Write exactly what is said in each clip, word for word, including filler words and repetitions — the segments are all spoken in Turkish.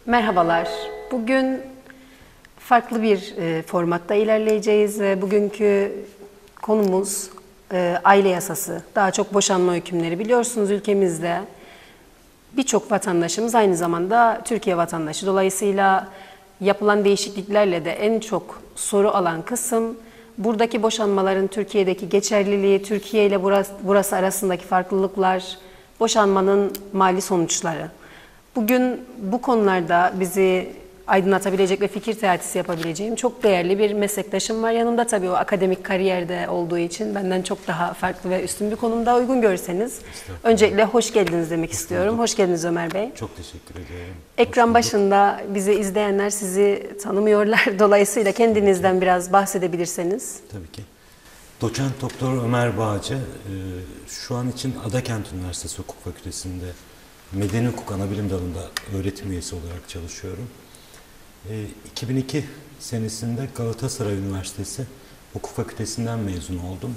Merhabalar. Bugün farklı bir e, formatta ilerleyeceğiz. E, bugünkü konumuz e, aile yasası. Daha çok boşanma hükümleri. Biliyorsunuz ülkemizde birçok vatandaşımız aynı zamanda Türkiye vatandaşı. Dolayısıyla yapılan değişikliklerle de en çok soru alan kısım buradaki boşanmaların Türkiye'deki geçerliliği, Türkiye ile burası, burası arasındaki farklılıklar, boşanmanın mali sonuçları. Bugün bu konularda bizi aydınlatabilecek ve fikir teatisi yapabileceğim çok değerli bir meslektaşım var. Yanımda tabii o akademik kariyerde olduğu için benden çok daha farklı ve üstün bir konumda uygun görürseniz. Öncelikle hoş geldiniz demek hoş istiyorum. Bulduk. Hoş geldiniz Ömer Bey. Çok teşekkür ederim. Ekran başında bizi izleyenler sizi tanımıyorlar. Dolayısıyla kendinizden biraz bahsedebilirseniz. Tabii ki. Doçent Doktor Ömer Bağcı, şu an için Adakent Üniversitesi Hukuk Fakültesi'nde Medeni Hukuk Anabilim Dalı'nda öğretim üyesi olarak çalışıyorum. iki bin iki senesinde Galatasaray Üniversitesi Hukuk Fakültesinden mezun oldum.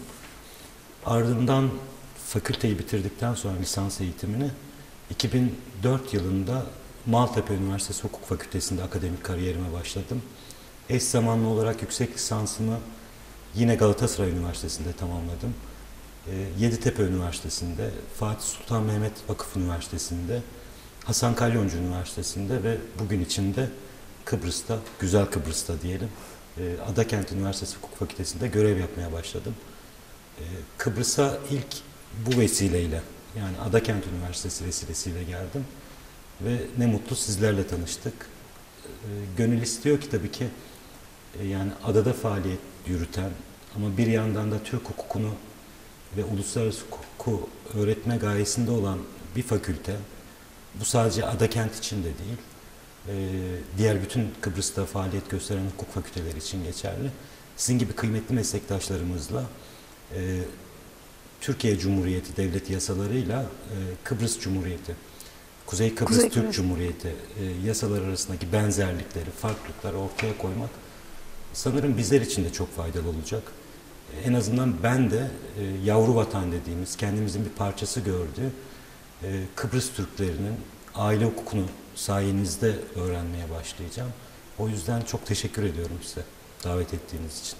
Ardından fakülteyi bitirdikten sonra lisans eğitimini iki bin dört yılında Maltepe Üniversitesi Hukuk Fakültesi'nde akademik kariyerime başladım. Eş zamanlı olarak yüksek lisansımı yine Galatasaray Üniversitesi'nde tamamladım. Yeditepe Üniversitesi'nde, Fatih Sultan Mehmet Vakıf Üniversitesi'nde, Hasan Kalyoncu Üniversitesi'nde ve bugün içinde Kıbrıs'ta, Güzel Kıbrıs'ta diyelim, Adakent Üniversitesi Hukuk Fakültesi'nde görev yapmaya başladım. Kıbrıs'a ilk bu vesileyle, yani Adakent Üniversitesi vesilesiyle geldim ve ne mutlu sizlerle tanıştık. Gönül istiyor ki tabii ki yani adada faaliyet yürüten ama bir yandan da Türk hukukunu ve uluslararası hukuku öğretme gayesinde olan bir fakülte, bu sadece Adakent için de değil, diğer bütün Kıbrıs'ta faaliyet gösteren hukuk fakülteleri için geçerli. Sizin gibi kıymetli meslektaşlarımızla Türkiye Cumhuriyeti devleti yasalarıyla Kıbrıs Cumhuriyeti, Kuzey Kıbrıs Kuzey Türk Kıbrıs. Cumhuriyeti yasalar arasındaki benzerlikleri, farklılıkları ortaya koymak sanırım bizler için de çok faydalı olacak. En azından ben de e, yavru vatan dediğimiz, kendimizin bir parçası gördüğü e, Kıbrıs Türklerinin aile hukukunu sayenizde öğrenmeye başlayacağım. O yüzden çok teşekkür ediyorum size davet ettiğiniz için.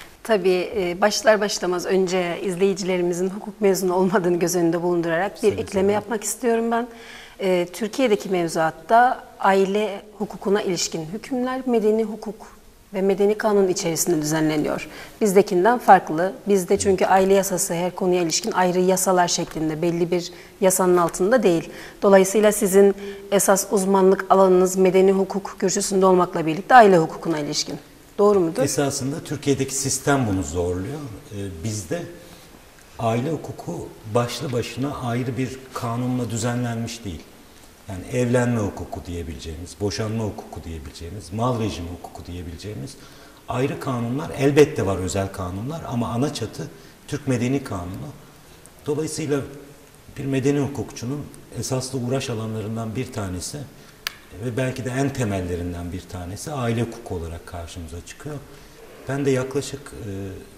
Tabii başlar başlamaz önce izleyicilerimizin hukuk mezunu olmadığını göz önünde bulundurarak bir seve ekleme seve. yapmak istiyorum ben. E, Türkiye'deki mevzuatta aile hukukuna ilişkin hükümler medeni hukuk ve medeni kanun içerisinde düzenleniyor. Bizdekinden farklı. Bizde çünkü aile yasası her konuya ilişkin ayrı yasalar şeklinde belli bir yasanın altında değil. Dolayısıyla sizin esas uzmanlık alanınız medeni hukuk kürsüsünde olmakla birlikte aile hukukuna ilişkin. Doğru mudur? Esasında Türkiye'deki sistem bunu zorluyor. Ee, bizde aile hukuku başlı başına ayrı bir kanunla düzenlenmiş değil. Yani evlenme hukuku diyebileceğimiz, boşanma hukuku diyebileceğimiz, mal rejimi hukuku diyebileceğimiz ayrı kanunlar, elbette var özel kanunlar ama ana çatı Türk Medeni Kanunu. Dolayısıyla bir medeni hukukçunun esaslı uğraş alanlarından bir tanesi ve belki de en temellerinden bir tanesi aile hukuku olarak karşımıza çıkıyor. Ben de yaklaşık e,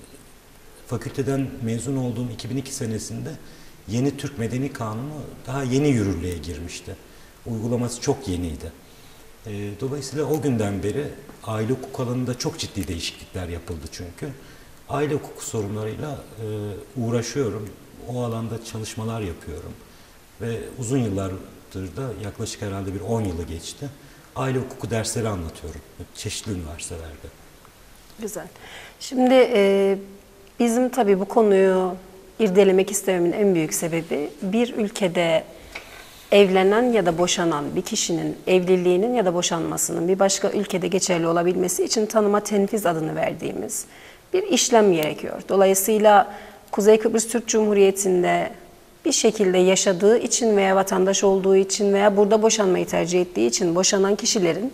fakülteden mezun olduğum iki bin iki senesinde yeni Türk Medeni Kanunu daha yeni yürürlüğe girmişti. Uygulaması çok yeniydi. E, dolayısıyla o günden beri aile hukuk alanında çok ciddi değişiklikler yapıldı çünkü. Aile hukuku sorunlarıyla e, uğraşıyorum. O alanda çalışmalar yapıyorum. Ve uzun yıllardır da yaklaşık herhalde bir on yılı geçti. Aile hukuku dersleri anlatıyorum çeşitli üniversitelerde. Güzel. Şimdi e, bizim tabii bu konuyu irdelemek istememin en büyük sebebi bir ülkede evlenen ya da boşanan bir kişinin evliliğinin ya da boşanmasının bir başka ülkede geçerli olabilmesi için tanıma tenfiz adını verdiğimiz bir işlem gerekiyor. Dolayısıyla Kuzey Kıbrıs Türk Cumhuriyeti'nde bir şekilde yaşadığı için veya vatandaş olduğu için veya burada boşanmayı tercih ettiği için boşanan kişilerin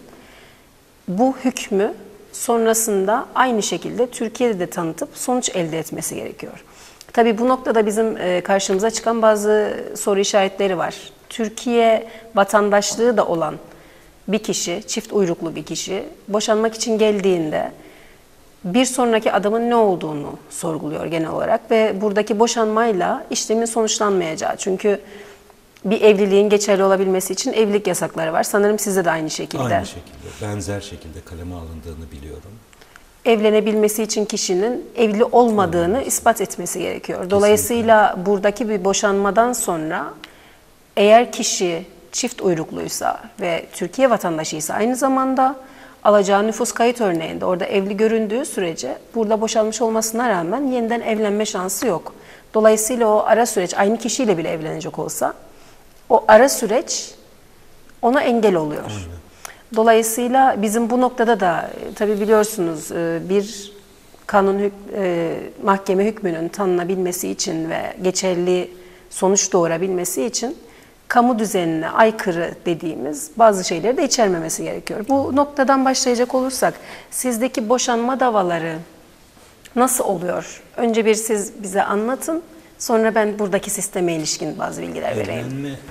bu hükmü sonrasında aynı şekilde Türkiye'de de tanıtıp sonuç elde etmesi gerekiyor. Tabii bu noktada bizim karşımıza çıkan bazı soru işaretleri var. Türkiye vatandaşlığı da olan bir kişi, çift uyruklu bir kişi boşanmak için geldiğinde bir sonraki adımın ne olduğunu sorguluyor genel olarak ve buradaki boşanmayla işlemin sonuçlanmayacağı. Çünkü bir evliliğin geçerli olabilmesi için evlilik yasakları var. Sanırım sizde de aynı şekilde. Aynı şekilde, benzer şekilde kaleme alındığını biliyorum. Evlenebilmesi için kişinin evli olmadığını evet. ispat etmesi gerekiyor. Dolayısıyla kesinlikle. Buradaki bir boşanmadan sonra eğer kişi çift uyrukluysa ve Türkiye vatandaşıysa aynı zamanda alacağı nüfus kayıt örneğinde orada evli göründüğü sürece burada boşanmış olmasına rağmen yeniden evlenme şansı yok. Dolayısıyla o ara süreç aynı kişiyle bile evlenecek olsa o ara süreç ona engel oluyor. Aynen. Dolayısıyla bizim bu noktada da tabii biliyorsunuz bir kanun hük e, mahkeme hükmünün tanınabilmesi için ve geçerli sonuç doğurabilmesi için kamu düzenine aykırı dediğimiz bazı şeyleri de içermemesi gerekiyor. Bu noktadan başlayacak olursak sizdeki boşanma davaları nasıl oluyor? Önce bir siz bize anlatın, sonra ben buradaki sisteme ilişkin bazı bilgiler vereyim. Evlenme, e,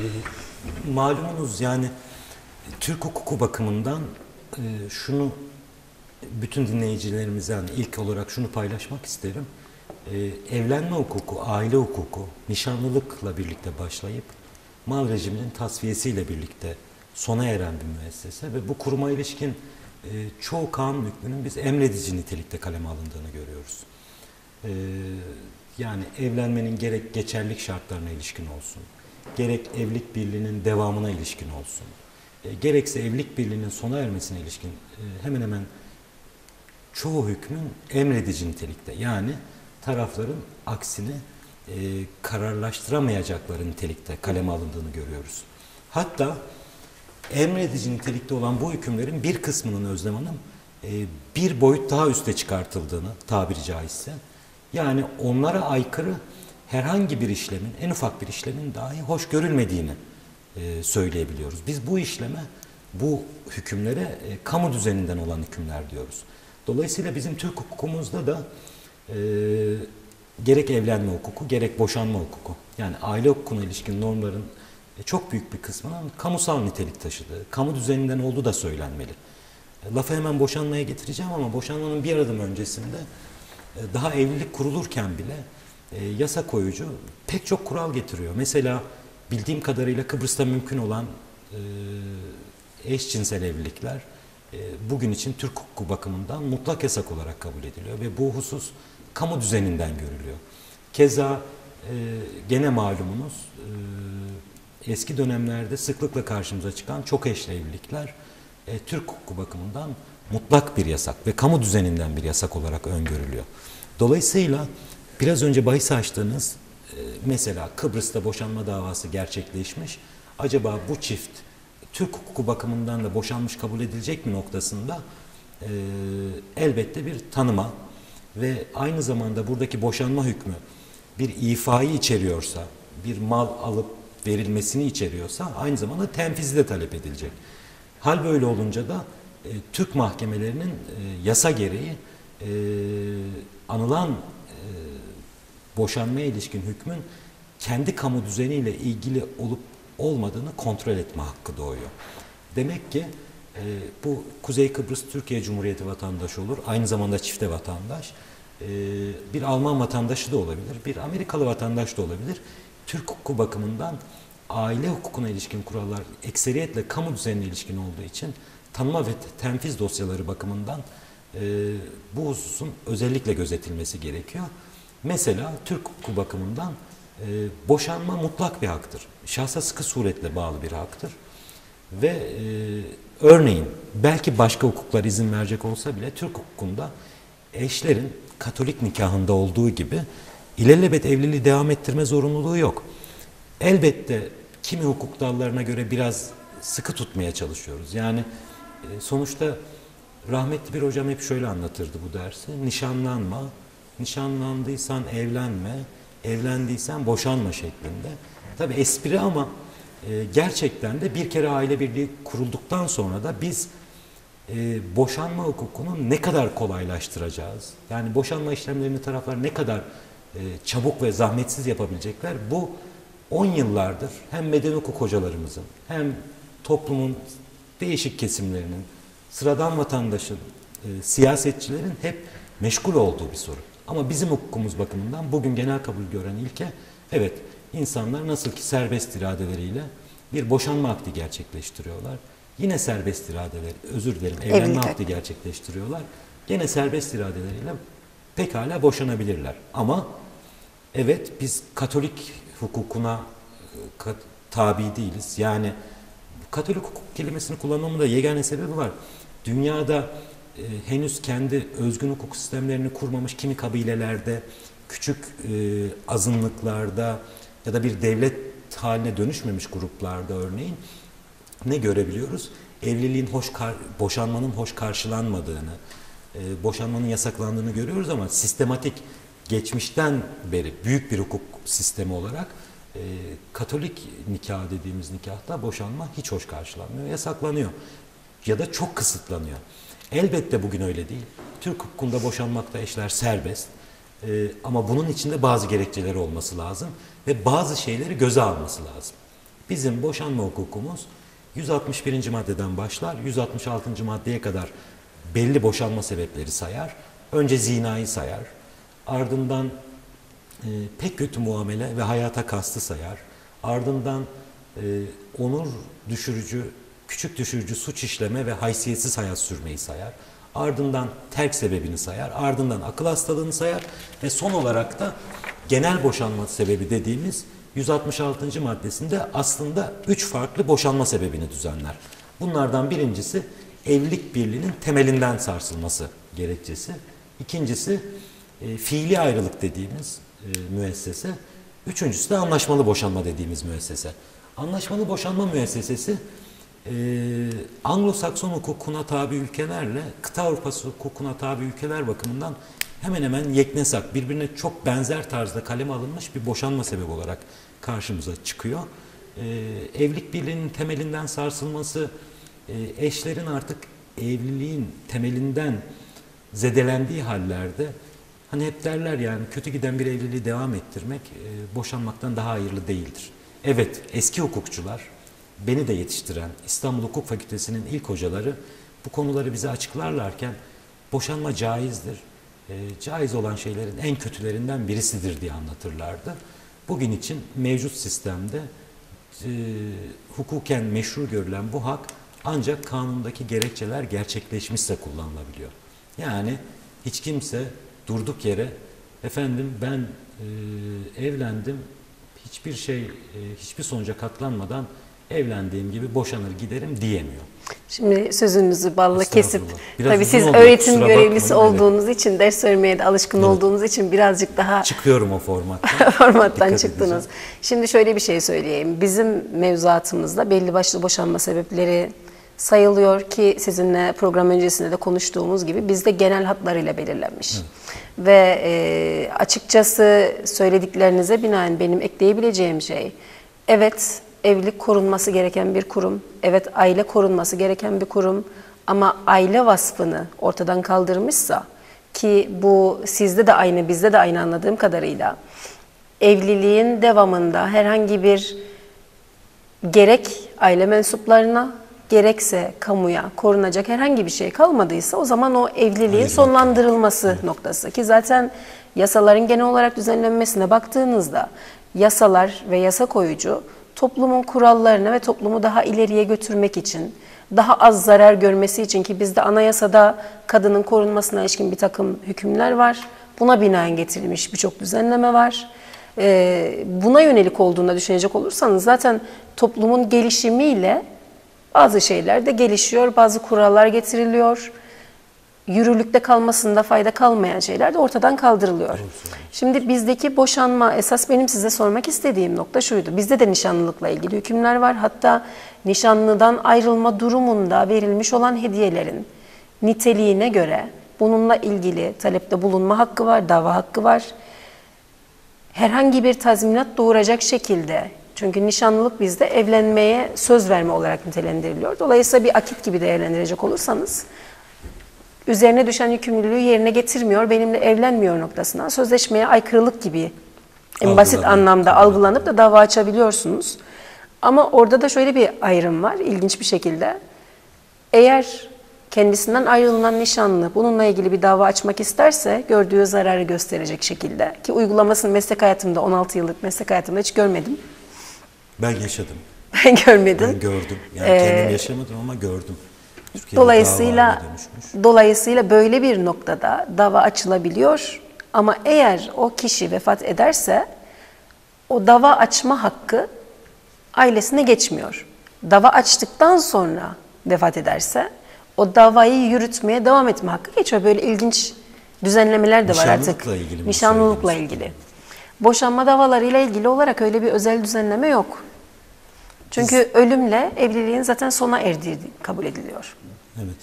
malumunuz yani Türk hukuku bakımından e, şunu bütün dinleyicilerimizden ilk olarak şunu paylaşmak isterim. E, evlenme hukuku, aile hukuku, nişanlılıkla birlikte başlayıp mal rejiminin tasfiyesiyle birlikte sona eren bir müessese ve bu kuruma ilişkin e, çoğu kanun hükmünün biz emredici nitelikte kaleme alındığını görüyoruz. E, yani evlenmenin gerek geçerlilik şartlarına ilişkin olsun, gerek evlilik birliğinin devamına ilişkin olsun, e, gerekse evlilik birliğinin sona ermesine ilişkin e, hemen hemen çoğu hükmün emredici nitelikte, yani tarafların aksini e, kararlaştıramayacakları nitelikte kaleme alındığını görüyoruz. Hatta emredici nitelikte olan bu hükümlerin bir kısmının Özlem Hanım e, bir boyut daha üste çıkartıldığını tabiri caizse, yani onlara aykırı herhangi bir işlemin, en ufak bir işlemin dahi hoş görülmediğini e, söyleyebiliyoruz. Biz bu işleme, bu hükümlere e, kamu düzeninden olan hükümler diyoruz. Dolayısıyla bizim Türk hukukumuzda da e, gerek evlenme hukuku, gerek boşanma hukuku, yani aile hukukuna ilişkin normların e, çok büyük bir kısmının kamusal nitelik taşıdığı, kamu düzeninden olduğu da söylenmeli. E, lafı hemen boşanmaya getireceğim ama boşanmanın bir adım öncesinde e, daha evlilik kurulurken bile e, yasa koyucu pek çok kural getiriyor. Mesela bildiğim kadarıyla Kıbrıs'ta mümkün olan e, eşcinsel evlilikler e, bugün için Türk hukuku bakımından mutlak yasak olarak kabul ediliyor ve bu husus kamu düzeninden görülüyor. Keza e, gene malumunuz e, eski dönemlerde sıklıkla karşımıza çıkan çok eşli evlilikler e, Türk hukuku bakımından mutlak bir yasak ve kamu düzeninden bir yasak olarak öngörülüyor. Dolayısıyla biraz önce bahis açtığınız e, mesela Kıbrıs'ta boşanma davası gerçekleşmiş. Acaba bu çift Türk hukuku bakımından da boşanmış kabul edilecek mi noktasında e, elbette bir tanıma ve aynı zamanda buradaki boşanma hükmü bir ifayı içeriyorsa, bir mal alıp verilmesini içeriyorsa aynı zamanda tenfizi de talep edilecek. Hal böyle olunca da e, Türk mahkemelerinin e, yasa gereği e, anılan e, boşanmaya ilişkin hükmün kendi kamu düzeniyle ilgili olup olmadığını kontrol etme hakkı doğuyor. Demek ki e, bu Kuzey Kıbrıs Türkiye Cumhuriyeti vatandaşı olur, aynı zamanda çifte vatandaş, e, bir Alman vatandaşı da olabilir, bir Amerikalı vatandaş da olabilir. Türk hukuku bakımından aile hukukuna ilişkin kurallar ekseriyetle kamu düzenine ilişkin olduğu için tanıma ve tenfiz dosyaları bakımından e, bu hususun özellikle gözetilmesi gerekiyor. Mesela Türk hukuku bakımından e, boşanma mutlak bir haktır. Şahsa sıkı suretle bağlı bir haktır. Ve e, örneğin belki başka hukuklar izin verecek olsa bile Türk hukukunda eşlerin Katolik nikahında olduğu gibi ilelebet evliliği devam ettirme zorunluluğu yok. Elbette kimi hukuk dallarına göre biraz sıkı tutmaya çalışıyoruz. Yani e, sonuçta rahmetli bir hocam hep şöyle anlatırdı bu dersi. Nişanlanma, nişanlandıysan evlenme, evlendiysen boşanma şeklinde. Tabii espri ama e, gerçekten de bir kere aile birliği kurulduktan sonra da biz e, boşanma hukukunu ne kadar kolaylaştıracağız? Yani boşanma işlemlerini taraflar ne kadar e, çabuk ve zahmetsiz yapabilecekler? Bu on yıllardır hem medeni hukuk hocalarımızın hem toplumun değişik kesimlerinin, sıradan vatandaşın, e, siyasetçilerin hep meşgul olduğu bir soru. Ama bizim hukukumuz bakımından bugün genel kabul gören ilke, evet, insanlar nasıl ki serbest iradeleriyle bir boşanma akdi gerçekleştiriyorlar. Yine serbest iradeleri, özür dilerim, evlenme Evlilik. akdi gerçekleştiriyorlar. Yine serbest iradeleriyle pekala boşanabilirler. Ama evet, biz Katolik hukukuna e, tabi değiliz. Yani Katolik hukuk kelimesini kullanmamın da yegane sebebi var. Dünyada e, henüz kendi özgün hukuk sistemlerini kurmamış kimi kabilelerde, küçük e, azınlıklarda ya da bir devlet haline dönüşmemiş gruplarda örneğin ne görebiliyoruz? Evliliğin hoş, boşanmanın hoş karşılanmadığını, e, boşanmanın yasaklandığını görüyoruz ama sistematik, geçmişten beri büyük bir hukuk sistemi olarak e, Katolik nikah dediğimiz nikahta boşanma hiç hoş karşılanmıyor, yasaklanıyor ya da çok kısıtlanıyor. Elbette bugün öyle değil. Türk hukukunda boşanmakta eşler serbest e, ama bunun içinde bazı gerekçeleri olması lazım ve bazı şeyleri göze alması lazım. Bizim boşanma hukukumuz yüz altmış birinci maddeden başlar, yüz altmış altıncı maddeye kadar belli boşanma sebepleri sayar. Önce zinayı sayar, ardından e, pek kötü muamele ve hayata kastı sayar. Ardından e, onur düşürücü, küçük düşürücü suç işleme ve haysiyetsiz hayat sürmeyi sayar. Ardından terk sebebini sayar, ardından akıl hastalığını sayar ve son olarak da genel boşanma sebebi dediğimiz yüz altmış altıncı maddesinde aslında üç farklı boşanma sebebini düzenler. Bunlardan birincisi evlilik birliğinin temelinden sarsılması gerekçesi. İkincisi e, fiili ayrılık dediğimiz e, müessese. Üçüncüsü de anlaşmalı boşanma dediğimiz müessese. Anlaşmalı boşanma müessesesi e, Anglo-Sakson hukukuna tabi ülkelerle kıta Avrupası hukukuna tabi ülkeler bakımından hemen hemen yeknesak, birbirine çok benzer tarzda kaleme alınmış bir boşanma sebebi olarak karşımıza çıkıyor. Ee, evlilik birliğinin temelinden sarsılması, e, eşlerin artık evliliğin temelinden zedelendiği hallerde, hani hep derler yani kötü giden bir evliliği devam ettirmek e, boşanmaktan daha hayırlı değildir. Evet, eski hukukçular, beni de yetiştiren İstanbul Hukuk Fakültesi'nin ilk hocaları bu konuları bize açıklarlarken boşanma caizdir. E, caiz olan şeylerin en kötülerinden birisidir diye anlatırlardı. Bugün için mevcut sistemde e, hukuken meşru görülen bu hak ancak kanundaki gerekçeler gerçekleşmişse kullanılabiliyor. Yani hiç kimse durduk yere efendim ben e, evlendim, hiçbir şey, e, hiçbir sonuca katlanmadan evlendiğim gibi boşanır giderim diyemiyor. Şimdi sözünüzü balla kesip, Biraz tabii siz oldu, öğretim kusura görevlisi bakmayın, olduğunuz evet. için, ders vermeye de alışkın evet. olduğunuz için birazcık daha çıkıyorum o formattan. formattan çıktınız. Edeceğim. Şimdi şöyle bir şey söyleyeyim. Bizim mevzuatımızda belli başlı boşanma sebepleri sayılıyor ki sizinle program öncesinde de konuştuğumuz gibi bizde genel hatlarıyla belirlenmiş. Evet. Ve e, açıkçası söylediklerinize binaen benim ekleyebileceğim şey, evet, evlilik korunması gereken bir kurum, evet aile korunması gereken bir kurum ama aile vasfını ortadan kaldırmışsa, ki bu sizde de aynı bizde de aynı anladığım kadarıyla, evliliğin devamında herhangi bir gerek aile mensuplarına gerekse kamuya korunacak herhangi bir şey kalmadıysa o zaman o evliliğin Hayır, sonlandırılması evet. noktası. Ki zaten yasaların genel olarak düzenlenmesine baktığınızda yasalar ve yasa koyucu toplumun kurallarını ve toplumu daha ileriye götürmek için, daha az zarar görmesi için, ki bizde anayasada kadının korunmasına ilişkin bir takım hükümler var. Buna binaen getirilmiş birçok düzenleme var. Ee, buna yönelik olduğunu düşünecek olursanız zaten toplumun gelişimiyle bazı şeyler de gelişiyor, bazı kurallar getiriliyor. Yürürlükte kalmasında fayda kalmayan şeyler de ortadan kaldırılıyor. Şimdi bizdeki boşanma, esas benim size sormak istediğim nokta şuydu. Bizde de nişanlılıkla ilgili hükümler var. Hatta nişanlıdan ayrılma durumunda verilmiş olan hediyelerin niteliğine göre bununla ilgili talepte bulunma hakkı var, dava hakkı var. Herhangi bir tazminat doğuracak şekilde, çünkü nişanlılık bizde evlenmeye söz verme olarak nitelendiriliyor. Dolayısıyla bir akit gibi değerlendirecek olursanız, üzerine düşen yükümlülüğü yerine getirmiyor, benimle evlenmiyor noktasına sözleşmeye aykırılık gibi en basit anlamda algılanıp da dava açabiliyorsunuz. Ama orada da şöyle bir ayrım var, ilginç bir şekilde. Eğer kendisinden ayrılınan nişanlı bununla ilgili bir dava açmak isterse gördüğü zararı gösterecek şekilde, ki uygulamasını meslek hayatımda, on altı yıllık meslek hayatımda hiç görmedim. Ben yaşadım. Ben görmedim. Ben gördüm. Yani ee, kendim yaşamadım ama gördüm. Türkiye'de dolayısıyla dolayısıyla böyle bir noktada dava açılabiliyor ama eğer o kişi vefat ederse o dava açma hakkı ailesine geçmiyor. Dava açtıktan sonra vefat ederse o davayı yürütmeye devam etme hakkı geçiyor. Böyle ilginç düzenlemeler de var artık. Ilgili Nişanlılıkla ilgili. Boşanma davalarıyla ilgili olarak öyle bir özel düzenleme yok. Çünkü Biz... ölümle evliliğin zaten sona erdiği kabul ediliyor. Evet.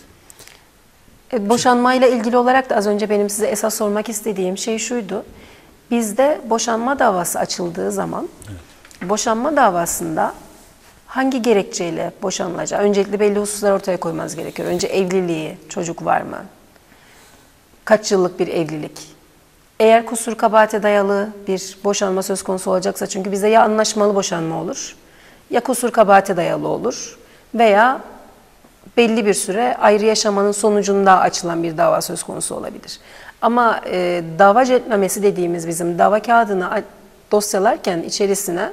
E, boşanmayla ilgili olarak da az önce benim size esas sormak istediğim şey şuydu. Bizde boşanma davası açıldığı zaman, evet, boşanma davasında hangi gerekçeyle boşanılacağı, öncelikle belli hususlar ortaya koymanız gerekiyor. Önce evliliği, çocuk var mı? Kaç yıllık bir evlilik? Eğer kusur kabahate dayalı bir boşanma söz konusu olacaksa, çünkü bizde ya anlaşmalı boşanma olur, ya kusur kabahate dayalı olur veya belli bir süre ayrı yaşamanın sonucunda açılan bir dava söz konusu olabilir. Ama e, dava celtnamesi dediğimiz bizim dava kağıdını dosyalarken içerisine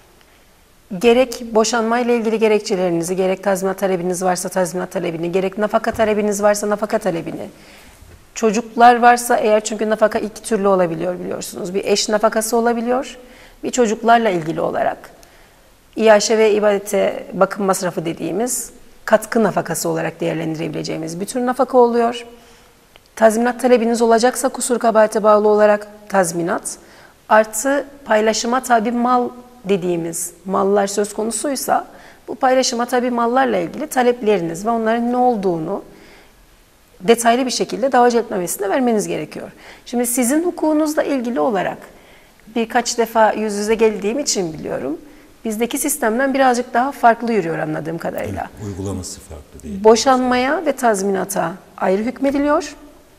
gerek boşanmayla ilgili gerekçelerinizi, gerek tazminat talebiniz varsa tazminat talebini, gerek nafaka talebiniz varsa nafaka talebini, çocuklar varsa eğer, çünkü nafaka iki türlü olabiliyor biliyorsunuz. Bir eş nafakası olabiliyor, bir çocuklarla ilgili olarak. İyaşe ve ibadete bakım masrafı dediğimiz katkı nafakası olarak değerlendirebileceğimiz bir tür nafaka oluyor. Tazminat talebiniz olacaksa kusur kabahate bağlı olarak tazminat, artı paylaşıma tabi mal dediğimiz mallar söz konusuysa bu paylaşıma tabi mallarla ilgili talepleriniz ve onların ne olduğunu detaylı bir şekilde dava celtnamesinde vermeniz gerekiyor. Şimdi sizin hukukunuzla ilgili olarak birkaç defa yüz yüze geldiğim için biliyorum. Bizdeki sistemden birazcık daha farklı yürüyor anladığım kadarıyla. Evet, uygulaması farklı değil. Boşanmaya ve tazminata ayrı hükmediliyor.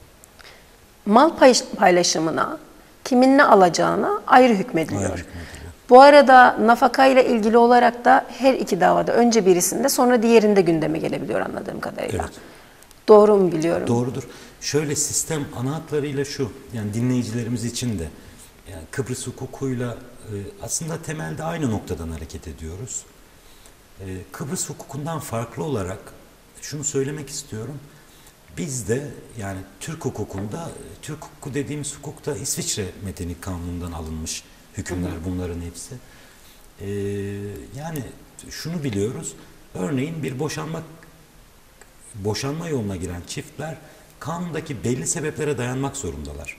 Mal paylaşımına, kimin ne alacağına ayrı hükmediliyor. Ayrı hükmediliyor. Bu arada nafaka ile ilgili olarak da her iki davada önce birisinde sonra diğerinde gündeme gelebiliyor anladığım kadarıyla. Evet. Doğru mu biliyorum? Doğrudur. Şöyle, sistem ana hatlarıyla şu, yani dinleyicilerimiz için de yani Kıbrıs hukukuyla e, aslında temelde aynı noktadan hareket ediyoruz. E, Kıbrıs hukukundan farklı olarak şunu söylemek istiyorum. Bizde yani Türk hukukunda, Türk hukuku dediğimiz hukukta İsviçre Medeni Kanunu'ndan alınmış hükümler, hı hı, bunların hepsi. E, yani şunu biliyoruz, örneğin bir boşanma boşanma yoluna giren çiftler kanundaki belli sebeplere dayanmak zorundalar.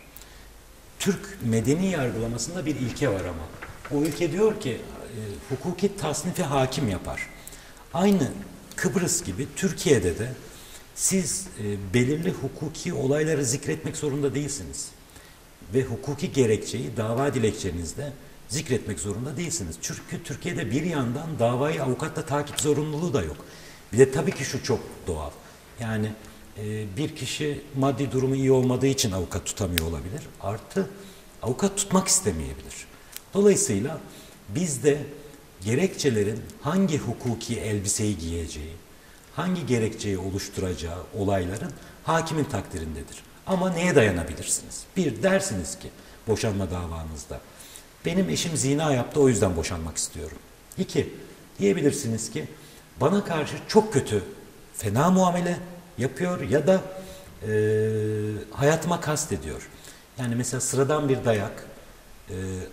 Türk medeni yargılamasında bir ilke var ama. O ilke diyor ki e, hukuki tasnifi hakim yapar. Aynı Kıbrıs gibi Türkiye'de de siz e, belirli hukuki olayları zikretmek zorunda değilsiniz. Ve hukuki gerekçeyi dava dilekçenizde zikretmek zorunda değilsiniz. Çünkü Türkiye'de bir yandan davayı avukatla takip zorunluluğu da yok. Bir de tabii ki şu çok doğal. Yani e, bir kişi maddi durumu iyi olmadığı için avukat tutamıyor olabilir. Artı avukat tutmak istemeyebilir. Dolayısıyla bizde gerekçelerin hangi hukuki elbiseyi giyeceği, hangi gerekçeyi oluşturacağı olayların hakimin takdirindedir. Ama neye dayanabilirsiniz? Bir, dersiniz ki boşanma davanızda benim eşim zina yaptı, o yüzden boşanmak istiyorum. İki, diyebilirsiniz ki bana karşı çok kötü, fena muamele yapıyor ya da e, hayatıma kastediyor. Yani mesela sıradan bir dayak, e,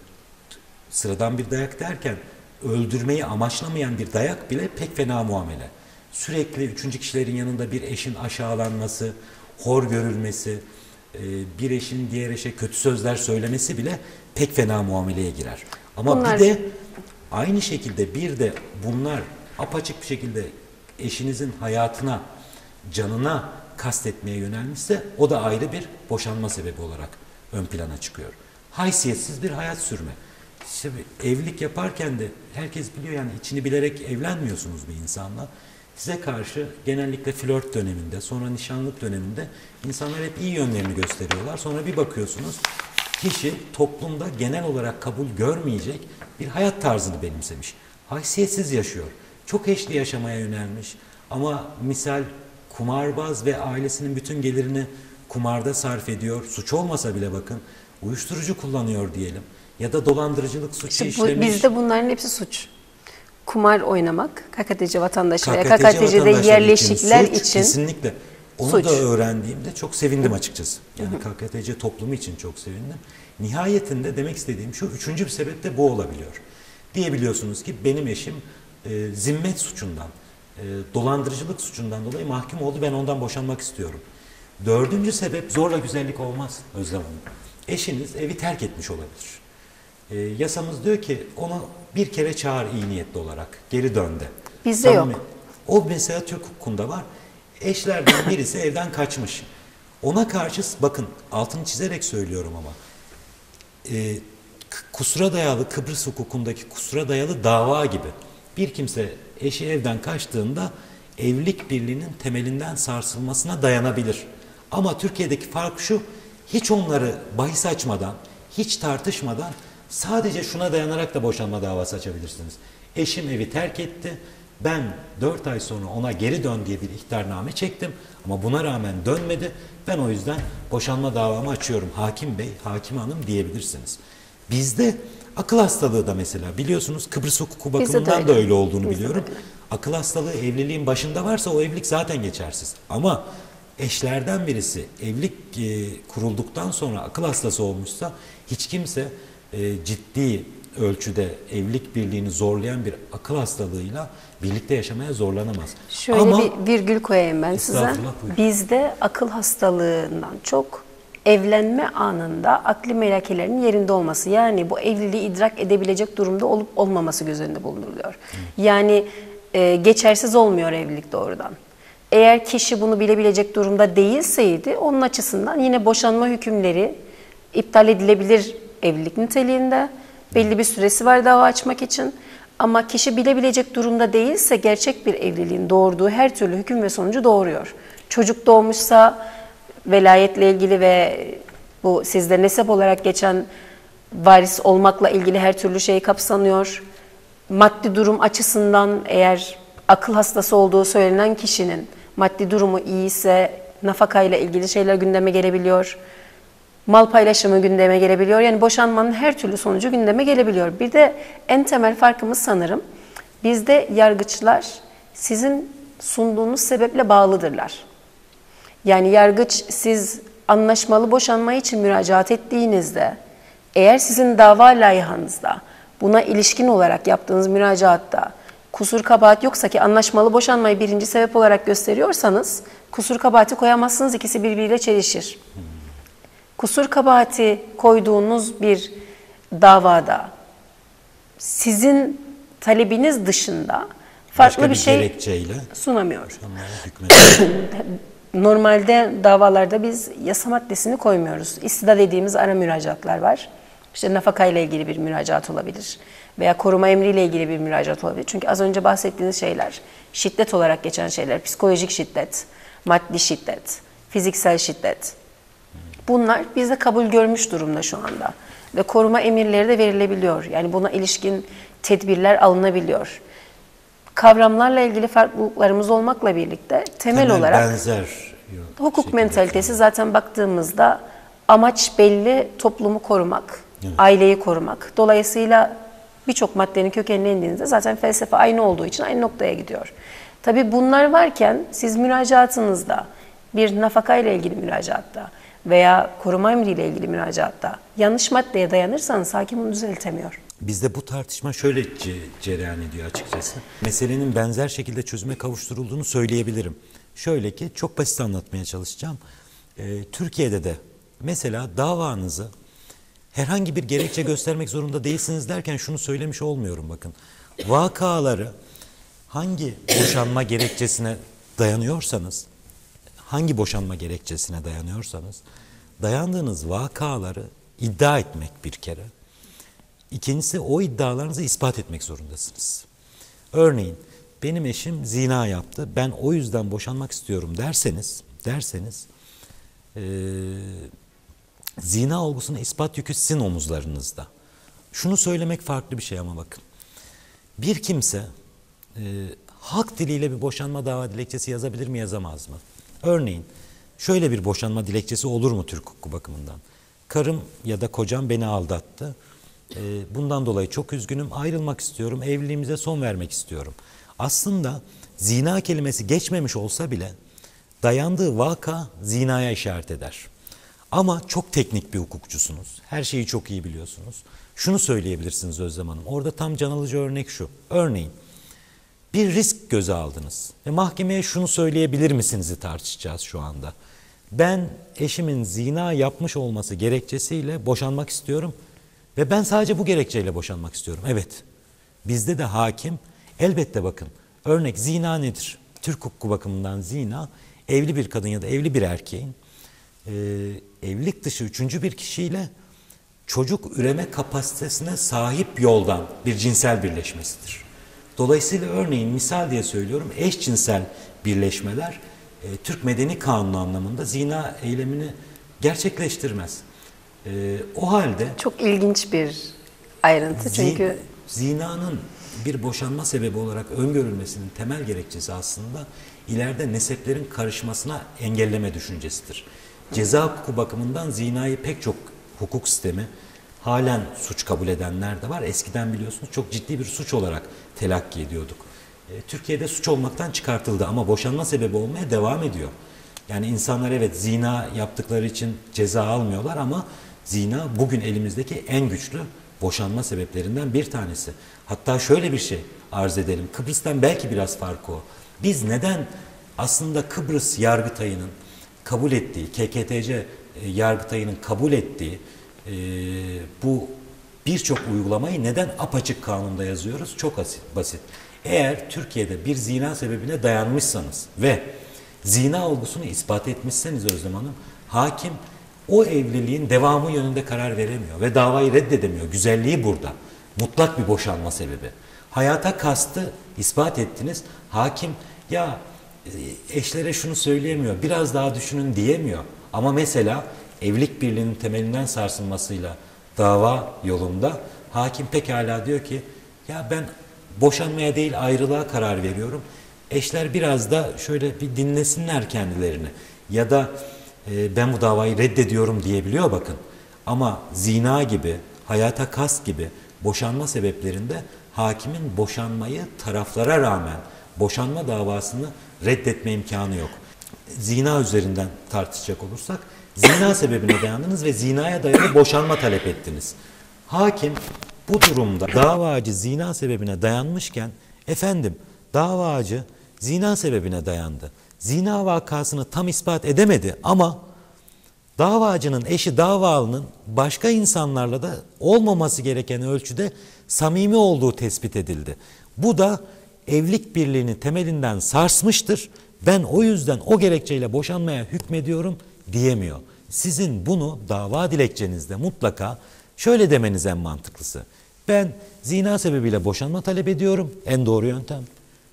sıradan bir dayak derken öldürmeyi amaçlamayan bir dayak bile pek fena muamele. Sürekli üçüncü kişilerin yanında bir eşin aşağılanması, hor görülmesi, e, bir eşin diğer eşe kötü sözler söylemesi bile pek fena muameleye girer. Ama bunlar... bir de aynı şekilde bir de bunlar apaçık bir şekilde eşinizin hayatına, canına kastetmeye yönelmişse o da ayrı bir boşanma sebebi olarak ön plana çıkıyor. Haysiyetsiz bir hayat sürme. İşte evlilik yaparken de herkes biliyor, yani içini bilerek evlenmiyorsunuz bir insanla. Size karşı genellikle flört döneminde, sonra nişanlık döneminde insanlar hep iyi yönlerini gösteriyorlar. Sonra bir bakıyorsunuz kişi toplumda genel olarak kabul görmeyecek bir hayat tarzını benimsemiş. Haysiyetsiz yaşıyor. Çok eşli yaşamaya yönelmiş ama misal kumarbaz ve ailesinin bütün gelirini kumarda sarf ediyor. Suç olmasa bile bakın uyuşturucu kullanıyor diyelim. Ya da dolandırıcılık suçu İşte bu, işlemiş. bizde bunların hepsi suç. Kumar oynamak, K K T C vatandaşı veya K K K T K T C'de vatandaşları yerleşikler suç, için kesinlikle. Onu suç. da öğrendiğimde çok sevindim açıkçası. Yani K K T C toplumu için çok sevindim. Nihayetinde demek istediğim şu, üçüncü bir sebep de bu olabiliyor. Diyebiliyorsunuz ki benim eşim e, zimmet suçundan, e, dolandırıcılık suçundan dolayı mahkum oldu. Ben ondan boşanmak istiyorum. Dördüncü sebep zorla güzellik olmaz Özlem Hanım. Eşiniz evi terk etmiş olabilir. E, yasamız diyor ki onu bir kere çağır iyi niyetli olarak. Geri dön de. Bizde Samimi- yok. O mesela Türk hukukunda var. Eşlerden birisi evden kaçmış. Ona karşı bakın altını çizerek söylüyorum ama e, kusura dayalı Kıbrıs hukukundaki kusura dayalı dava gibi bir kimse eşi evden kaçtığında evlilik birliğinin temelinden sarsılmasına dayanabilir. Ama Türkiye'deki fark şu, hiç onları bahis açmadan, hiç tartışmadan sadece şuna dayanarak da boşanma davası açabilirsiniz. Eşim evi terk etti, ben dört ay sonra ona geri dön diye bir ihtarname çektim ama buna rağmen dönmedi. Ben o yüzden boşanma davamı açıyorum. Hakim Bey, Hakim Hanım diyebilirsiniz. Bizde akıl hastalığı da mesela biliyorsunuz Kıbrıs hukuku Bizde de bakımından öyle. da öyle olduğunu Bizde de biliyorum. öyle. Akıl hastalığı evliliğin başında varsa o evlilik zaten geçersiz. Ama eşlerden birisi evlilik e, kurulduktan sonra akıl hastası olmuşsa hiç kimse e, ciddi ölçüde evlilik birliğini zorlayan bir akıl hastalığıyla birlikte yaşamaya zorlanamaz. şöyle Ama bir virgül koyayım ben size. Estağfurullah, buyurun. Bizde akıl hastalığından çok evlenme anında akli melekelerinin yerinde olması. Yani bu evliliği idrak edebilecek durumda olup olmaması göz önünde bulunduruluyor. Yani e, geçersiz olmuyor evlilik doğrudan. Eğer kişi bunu bilebilecek durumda değilseydi onun açısından yine boşanma hükümleri iptal edilebilir evlilik niteliğinde. Belli bir süresi var dava açmak için. Ama kişi bilebilecek durumda değilse gerçek bir evliliğin doğurduğu her türlü hüküm ve sonucu doğuruyor. Çocuk doğmuşsa velayetle ilgili ve bu sizde nesep olarak geçen varis olmakla ilgili her türlü şey kapsanıyor. Maddi durum açısından eğer akıl hastası olduğu söylenen kişinin maddi durumu iyi ise nafakayla ilgili şeyler gündeme gelebiliyor. Mal paylaşımı gündeme gelebiliyor. Yani boşanmanın her türlü sonucu gündeme gelebiliyor. Bir de en temel farkımız sanırım bizde yargıçlar sizin sunduğunuz sebeple bağlıdırlar. Yani yargıç siz anlaşmalı boşanma için müracaat ettiğinizde eğer sizin dava layıhanızda buna ilişkin olarak yaptığınız müracaatta kusur kabahat yoksa ki anlaşmalı boşanmayı birinci sebep olarak gösteriyorsanız kusur kabahati koyamazsınız, ikisi birbiriyle çelişir. Kusur kabahati koyduğunuz bir davada sizin talebiniz dışında farklı başka bir şey gerekçeyle sunamıyor. boşanmaya hükmediyor. Normalde davalarda biz yasa maddesini koymuyoruz. İstida dediğimiz ara müracaatlar var. İşte nafakayla ilgili bir müracaat olabilir veya koruma emriyle ilgili bir müracaat olabilir. Çünkü az önce bahsettiğiniz şeyler, şiddet olarak geçen şeyler, psikolojik şiddet, maddi şiddet, fiziksel şiddet. Bunlar bizde kabul görmüş durumda şu anda. Ve koruma emirleri de verilebiliyor. Yani buna ilişkin tedbirler alınabiliyor. Kavramlarla ilgili farklılıklarımız olmakla birlikte temel, Temel olarak benzer yok, hukuk şekilde mentalitesi zaten baktığımızda amaç belli, toplumu korumak, Evet. aileyi korumak. Dolayısıyla birçok maddenin kökenine indiğinizde zaten felsefe aynı olduğu için aynı noktaya gidiyor. Tabii bunlar varken siz müracaatınızda bir nafakayla ilgili müracaatta veya koruma emriyle ilgili müracaatta yanlış maddeye dayanırsanız hakim onu düzeltemiyor. Bizde bu tartışma şöyle ce- cereyan ediyor açıkçası. Meselenin benzer şekilde çözüme kavuşturulduğunu söyleyebilirim. Şöyle ki çok basit anlatmaya çalışacağım. Ee, Türkiye'de de mesela davanızı herhangi bir gerekçe göstermek zorunda değilsiniz derken şunu söylemiş olmuyorum bakın. Vakaları hangi boşanma gerekçesine dayanıyorsanız, hangi boşanma gerekçesine dayanıyorsanız dayandığınız vakaları iddia etmek bir kere. İkincisi o iddialarınızı ispat etmek zorundasınız. Örneğin benim eşim zina yaptı, ben o yüzden boşanmak istiyorum derseniz, derseniz e, zina olgusunun ispat yükü sizin omuzlarınızda. Şunu söylemek farklı bir şey ama bakın. Bir kimse e, halk diliyle bir boşanma dava dilekçesi yazabilir mi, yazamaz mı? Örneğin şöyle bir boşanma dilekçesi olur mu Türk hukuku bakımından? Karım ya da kocam beni aldattı. Bundan dolayı çok üzgünüm, ayrılmak istiyorum, evliliğimize son vermek istiyorum. Aslında zina kelimesi geçmemiş olsa bile dayandığı vaka zinaya işaret eder. Ama çok teknik bir hukukçusunuz, her şeyi çok iyi biliyorsunuz. Şunu söyleyebilirsiniz Özlem Hanım, orada tam can alıcı örnek şu. Örneğin bir risk göze aldınız ve mahkemeye şunu söyleyebilir misiniz'i tartışacağız şu anda. Ben eşimin zina yapmış olması gerekçesiyle boşanmak istiyorum ve ben sadece bu gerekçeyle boşanmak istiyorum. Evet, bizde de hakim elbette bakın örnek zina nedir? Türk hukuku bakımından zina evli bir kadın ya da evli bir erkeğin e, evlilik dışı üçüncü bir kişiyle çocuk üreme kapasitesine sahip yoldan bir cinsel birleşmesidir. Dolayısıyla örneğin misal diye söylüyorum eşcinsel birleşmeler e, Türk Medeni Kanunu anlamında zina eylemini gerçekleştirmez. E, o halde Çok ilginç bir ayrıntı zi, çünkü zinanın bir boşanma sebebi olarak öngörülmesinin temel gerekçesi aslında ileride neseplerin karışmasına engelleme düşüncesidir. Ceza hukuku bakımından zinayı pek çok hukuk sistemi halen suç kabul edenler de var. Eskiden biliyorsunuz çok ciddi bir suç olarak telakki ediyorduk. E, Türkiye'de suç olmaktan çıkartıldı ama boşanma sebebi olmaya devam ediyor. Yani insanlar evet zina yaptıkları için ceza almıyorlar ama zina bugün elimizdeki en güçlü boşanma sebeplerinden bir tanesi. Hatta şöyle bir şey arz edelim. Kıbrıs'tan belki biraz farkı o. Biz neden aslında Kıbrıs Yargıtayı'nın kabul ettiği, K K T C Yargıtayı'nın kabul ettiği e, bu birçok uygulamayı neden apaçık kanunda yazıyoruz? Çok basit. Eğer Türkiye'de bir zina sebebine dayanmışsanız ve zina olgusunu ispat etmişseniz Özlem Hanım, hakim o evliliğin devamı yönünde karar veremiyor ve davayı reddedemiyor. Güzelliği burada. Mutlak bir boşanma sebebi. Hayata kastı ispat ettiniz. Hakim ya eşlere şunu söyleyemiyor, biraz daha düşünün diyemiyor. Ama mesela evlilik birliğinin temelinden sarsılmasıyla dava yolunda hakim pekala diyor ki ya ben boşanmaya değil ayrılığa karar veriyorum. Eşler biraz da şöyle bir dinlesinler kendilerini ya da e, ben bu davayı reddediyorum diyebiliyor bakın. Ama zina gibi, hayata kast gibi boşanma sebeplerinde hakimin boşanmayı taraflara rağmen boşanma davasını reddetme imkanı yok. Zina üzerinden tartışacak olursak zina sebebine dayandınız ve zinaya dayalı boşanma talep ettiniz. Hakim bu durumda davacı zina sebebine dayanmışken efendim davacı zina sebebine dayandı. Zina vakasını tam ispat edemedi ama davacının eşi davalının başka insanlarla da olmaması gereken ölçüde samimi olduğu tespit edildi. Bu da evlilik birliğini temelinden sarsmıştır. Ben o yüzden o gerekçeyle boşanmaya hükmediyorum diyemiyor. Sizin bunu dava dilekçenizde mutlaka şöyle demeniz en mantıklısı. Ben zina sebebiyle boşanma talep ediyorum. En doğru yöntem.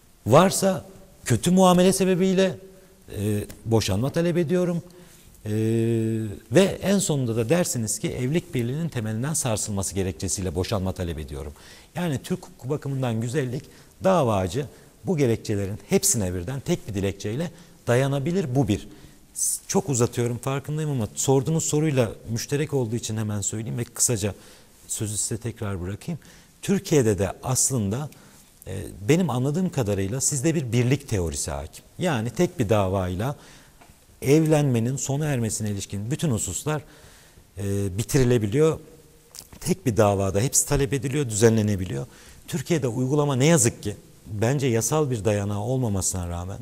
Varsa kötü muamele sebebiyle e, boşanma talep ediyorum. E, ve en sonunda da dersiniz ki evlilik birliğinin temelinden sarsılması gerekçesiyle boşanma talep ediyorum. Yani Türk hukuku bakımından güzellik davacı bu gerekçelerin hepsine birden tek bir dilekçeyle dayanabilir. Bu bir. Çok uzatıyorum farkındayım ama sorduğunuz soruyla müşterek olduğu için hemen söyleyeyim ve kısaca sözü size tekrar bırakayım. Türkiye'de de aslında e, benim anladığım kadarıyla sizde bir birlik teorisi hakim. Yani tek bir davayla evlenmenin sona ermesine ilişkin bütün hususlar e, bitirilebiliyor. Tek bir davada hepsi talep ediliyor, düzenlenebiliyor. Türkiye'de uygulama ne yazık ki bence yasal bir dayanağı olmamasına rağmen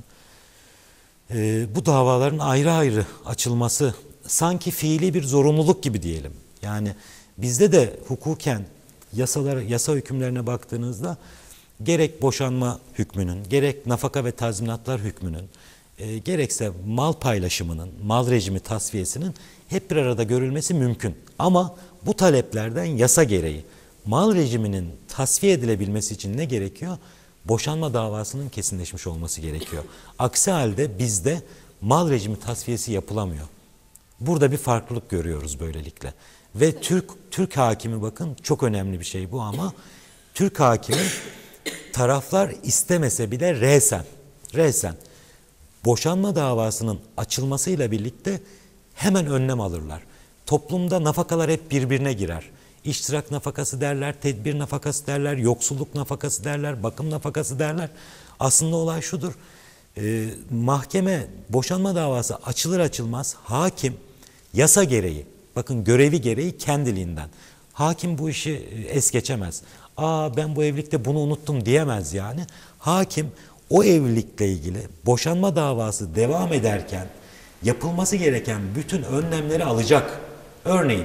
e, bu davaların ayrı ayrı açılması sanki fiili bir zorunluluk gibi diyelim. Yani bizde de hukuken yasalara, yasa hükümlerine baktığınızda gerek boşanma hükmünün, gerek nafaka ve tazminatlar hükmünün, e, gerekse mal paylaşımının, mal rejimi tasfiyesinin hep bir arada görülmesi mümkün. Ama bu taleplerden yasa gereği mal rejiminin tasfiye edilebilmesi için ne gerekiyor? Boşanma davasının kesinleşmiş olması gerekiyor. Aksi halde bizde mal rejimi tasfiyesi yapılamıyor. Burada bir farklılık görüyoruz böylelikle. Ve Türk Türk hakimi bakın çok önemli bir şey bu ama Türk hakimi taraflar istemese bile resen, resen boşanma davasının açılmasıyla birlikte hemen önlem alırlar. Toplumda nafakalar hep birbirine girer. İştirak nafakası derler, tedbir nafakası derler, yoksulluk nafakası derler, bakım nafakası derler. Aslında olay şudur. Ee, mahkeme boşanma davası açılır açılmaz hakim yasa gereği, bakın görevi gereği kendiliğinden. Hakim bu işi es geçemez. Aa ben bu evlilikte bunu unuttum diyemez yani. Hakim o evlilikle ilgili boşanma davası devam ederken yapılması gereken bütün önlemleri alacak. Örneğin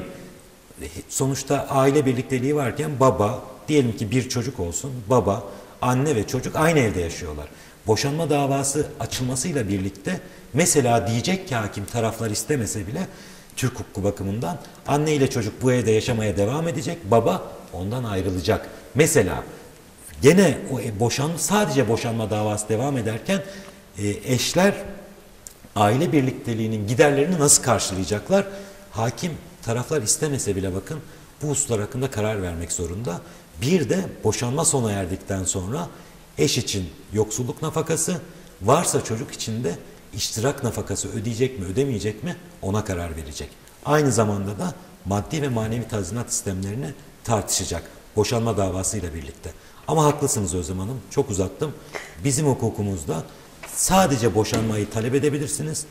sonuçta aile birlikteliği varken baba, diyelim ki bir çocuk olsun, baba, anne ve çocuk aynı evde yaşıyorlar. Boşanma davası açılmasıyla birlikte mesela diyecek ki hakim taraflar istemese bile Türk hukuku bakımından anne ile çocuk bu evde yaşamaya devam edecek, baba ondan ayrılacak. Mesela gene o boşanma, sadece boşanma davası devam ederken e, eşler aile birlikteliğinin giderlerini nasıl karşılayacaklar? Hakim taraflar istemese bile bakın bu hususlar hakkında karar vermek zorunda. Bir de boşanma sona erdikten sonra eş için yoksulluk nafakası, varsa çocuk için de iştirak nafakası ödeyecek mi ödemeyecek mi ona karar verecek. Aynı zamanda da maddi ve manevi tazminat sistemlerini tartışacak boşanma davasıyla birlikte. Ama haklısınız Özlem Hanım, çok uzattım. Bizim hukukumuzda sadece boşanmayı talep edebilirsiniz.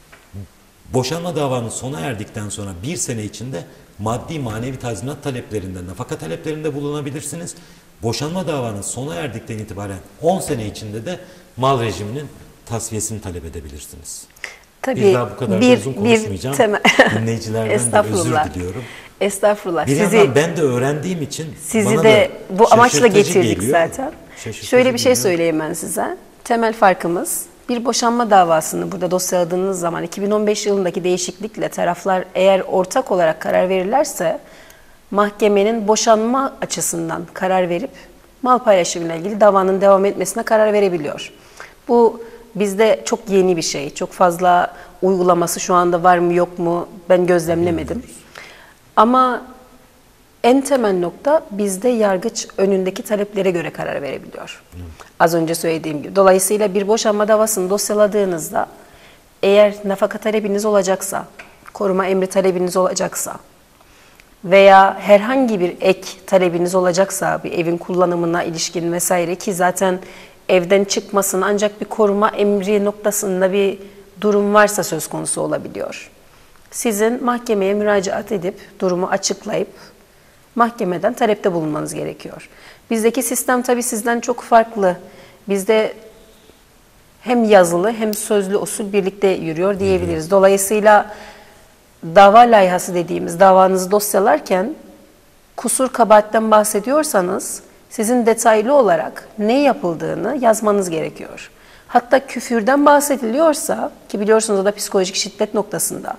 Boşanma davanın sona erdikten sonra bir sene içinde maddi manevi tazminat taleplerinde, nafaka taleplerinde bulunabilirsiniz. Boşanma davanın sona erdikten itibaren on sene içinde de mal rejiminin tasfiyesini talep edebilirsiniz. Tabii, bir daha bu kadar bir, uzun konuşmayacağım. Temel... Dinleyicilerden de özür diliyorum. Estağfurullah. Bir sizi, yandan ben de öğrendiğim için sizi bana de da bu amaçla getirdik geliyor. zaten. Şöyle bir şey söyleyeyim ben size. Temel farkımız bir boşanma davasını burada dosyaladığınız zaman iki bin on beş yılındaki değişiklikle taraflar eğer ortak olarak karar verirlerse mahkemenin boşanma açısından karar verip mal paylaşımıyla ilgili davanın devam etmesine karar verebiliyor. Bu bizde çok yeni bir şey. Çok fazla uygulaması şu anda var mı yok mu ben gözlemlemedim. Ama en temel nokta bizde yargıç önündeki taleplere göre karar verebiliyor. Hı. Az önce söylediğim gibi. Dolayısıyla bir boşanma davasını dosyaladığınızda eğer nafaka talebiniz olacaksa, koruma emri talebiniz olacaksa veya herhangi bir ek talebiniz olacaksa bir evin kullanımına ilişkin vesaire ki zaten evden çıkmasın ancak bir koruma emri noktasında bir durum varsa söz konusu olabiliyor. Sizin mahkemeye müracaat edip durumu açıklayıp mahkemeden talepte bulunmanız gerekiyor. Bizdeki sistem tabii sizden çok farklı. Bizde hem yazılı hem sözlü usul birlikte yürüyor diyebiliriz. Dolayısıyla dava layihası dediğimiz davanızı dosyalarken kusur kabahatten bahsediyorsanız sizin detaylı olarak ne yapıldığını yazmanız gerekiyor. Hatta küfürden bahsediliyorsa ki biliyorsunuz o da psikolojik şiddet noktasında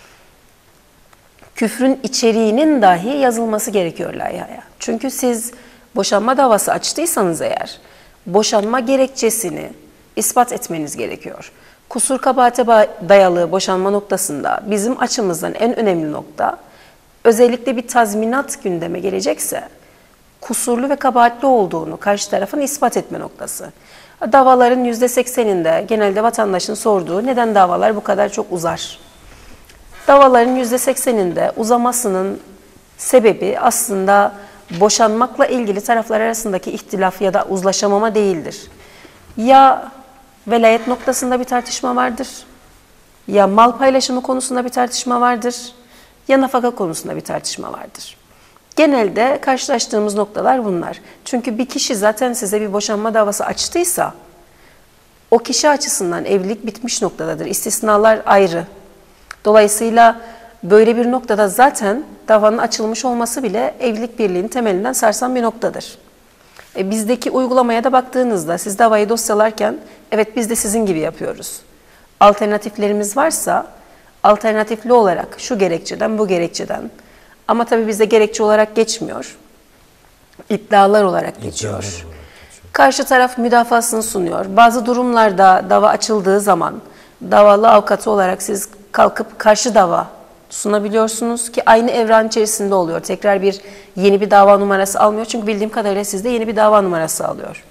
küfrün içeriğinin dahi yazılması gerekiyor layihaya. Çünkü siz boşanma davası açtıysanız eğer boşanma gerekçesini ispat etmeniz gerekiyor. Kusur kabahate dayalı boşanma noktasında bizim açımızdan en önemli nokta özellikle bir tazminat gündeme gelecekse kusurlu ve kabahatli olduğunu karşı tarafın ispat etme noktası. Davaların yüzde sekseninde genelde vatandaşın sorduğu neden davalar bu kadar çok uzar? Davaların yüzde sekseninde uzamasının sebebi aslında boşanmakla ilgili taraflar arasındaki ihtilaf ya da uzlaşamama değildir. Ya velayet noktasında bir tartışma vardır, ya mal paylaşımı konusunda bir tartışma vardır, ya nafaka konusunda bir tartışma vardır. Genelde karşılaştığımız noktalar bunlar. Çünkü bir kişi zaten size bir boşanma davası açtıysa o kişi açısından evlilik bitmiş noktadadır. İstisnalar ayrı. Dolayısıyla böyle bir noktada zaten davanın açılmış olması bile evlilik birliğinin temelinden sarsan bir noktadır. E bizdeki uygulamaya da baktığınızda siz davayı dosyalarken evet biz de sizin gibi yapıyoruz. Alternatiflerimiz varsa alternatifli olarak şu gerekçeden bu gerekçeden ama tabii bizde gerekçe olarak geçmiyor. İddialar olarak geçiyor. İddialar olarak geçiyor. Karşı taraf müdafasını sunuyor. Bazı durumlarda dava açıldığı zaman davalı avukatı olarak siz kalkıp karşı dava sunabiliyorsunuz ki aynı evran içerisinde oluyor. Tekrar bir yeni bir dava numarası almıyor. Çünkü bildiğim kadarıyla sizde yeni bir dava numarası alıyor.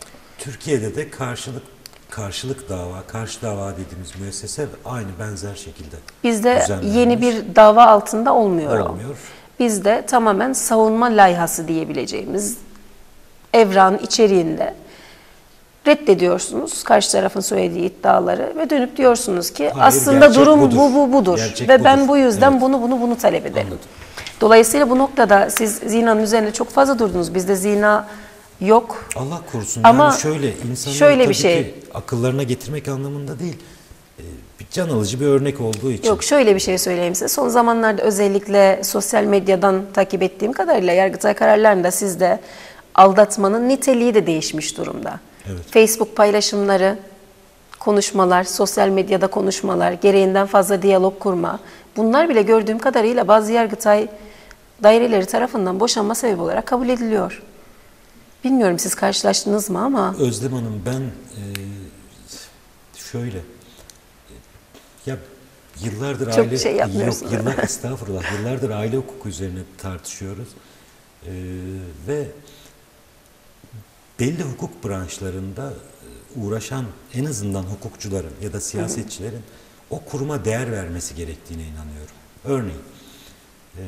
Türkiye'de de karşılık karşılık dava, karşı dava dediğimiz müessese aynı benzer şekilde Bizde düzenlenmiş. yeni bir dava altında olmuyor. o. Olmuyor. Bizde tamamen savunma layihası diyebileceğimiz evran içeriğinde reddediyorsunuz karşı tarafın söylediği iddiaları ve dönüp diyorsunuz ki Hayır, aslında gerçek durum budur. bu bu budur Gerçek ve budur. ben bu yüzden Evet. bunu bunu bunu talep ederim. Anladım. Dolayısıyla bu noktada siz zinanın üzerine çok fazla durdunuz. Bizde zina yok. Allah korusun. Ama yani şöyle insanları şöyle bir tabii şey. ki akıllarına getirmek anlamında değil. e, Bir can alıcı bir örnek olduğu için. Yok, şöyle bir şey söyleyeyim size. Son zamanlarda özellikle sosyal medyadan takip ettiğim kadarıyla Yargıtay kararlarında sizde aldatmanın niteliği de değişmiş durumda. Evet. Facebook paylaşımları, konuşmalar, sosyal medyada konuşmalar, gereğinden fazla diyalog kurma. Bunlar bile gördüğüm kadarıyla bazı Yargıtay daireleri tarafından boşanma sebebi olarak kabul ediliyor. Bilmiyorum siz karşılaştınız mı ama Özlem Hanım ben e, şöyle e, ya yıllardır Çok aile şey yapmıyorsun. yok yıllar estağfurullah yıllardır aile hukuku üzerine tartışıyoruz. E, ve belli hukuk branşlarında e, uğraşan en azından hukukçuların ya da siyasetçilerin o kuruma değer vermesi gerektiğine inanıyorum. Örneğin e,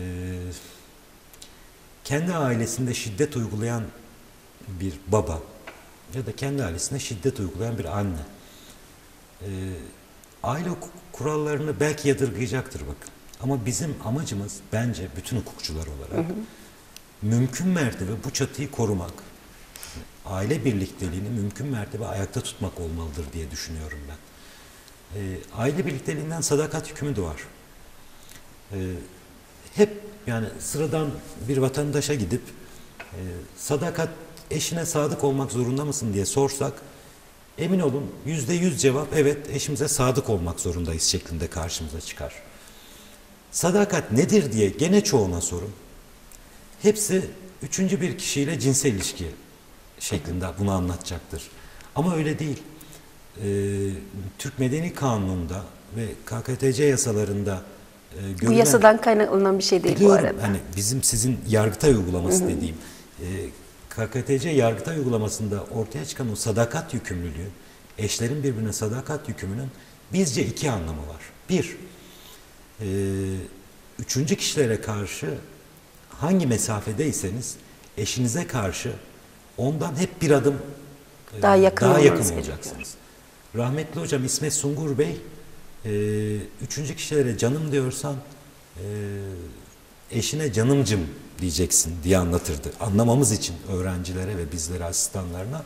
kendi ailesinde şiddet uygulayan bir baba ya da kendi ailesine şiddet uygulayan bir anne e, aile hukuk kurallarını belki yadırgayacaktır bakın. Ama bizim amacımız bence bütün hukukçular olarak hı hı. mümkün mertebe bu çatıyı korumak, aile birlikteliğini mümkün mertebe ayakta tutmak olmalıdır diye düşünüyorum ben. E, aile birlikteliğinden sadakat hükmü doğar. E, hep yani sıradan bir vatandaşa gidip e, sadakat eşine sadık olmak zorunda mısın diye sorsak emin olun yüzde yüz cevap evet eşimize sadık olmak zorundayız şeklinde karşımıza çıkar. Sadakat nedir diye gene çoğuna sorun. Hepsi üçüncü bir kişiyle cinsel ilişki şeklinde bunu anlatacaktır. Ama öyle değil. Ee, Türk Medeni Kanunu'nda ve K K T C yasalarında e, görülen, bu yasadan kaynaklanan bir şey değil biliyorum, bu arada. hani bizim sizin Yargıtay uygulaması hı hı. dediğim e, K K T C Yargıtay uygulamasında ortaya çıkan o sadakat yükümlülüğü, eşlerin birbirine sadakat yükümünün bizce iki anlamı var. Bir, e, üçüncü kişilere karşı hangi mesafedeyseniz eşinize karşı ondan hep bir adım e, daha yakın, daha yakın gerekiyor. olacaksınız. Rahmetli hocam İsmet Sungur Bey e, üçüncü kişilere canım diyorsan e, eşine canımcım diyeceksin diye anlatırdı. Anlamamız için öğrencilere ve bizlere, asistanlarına.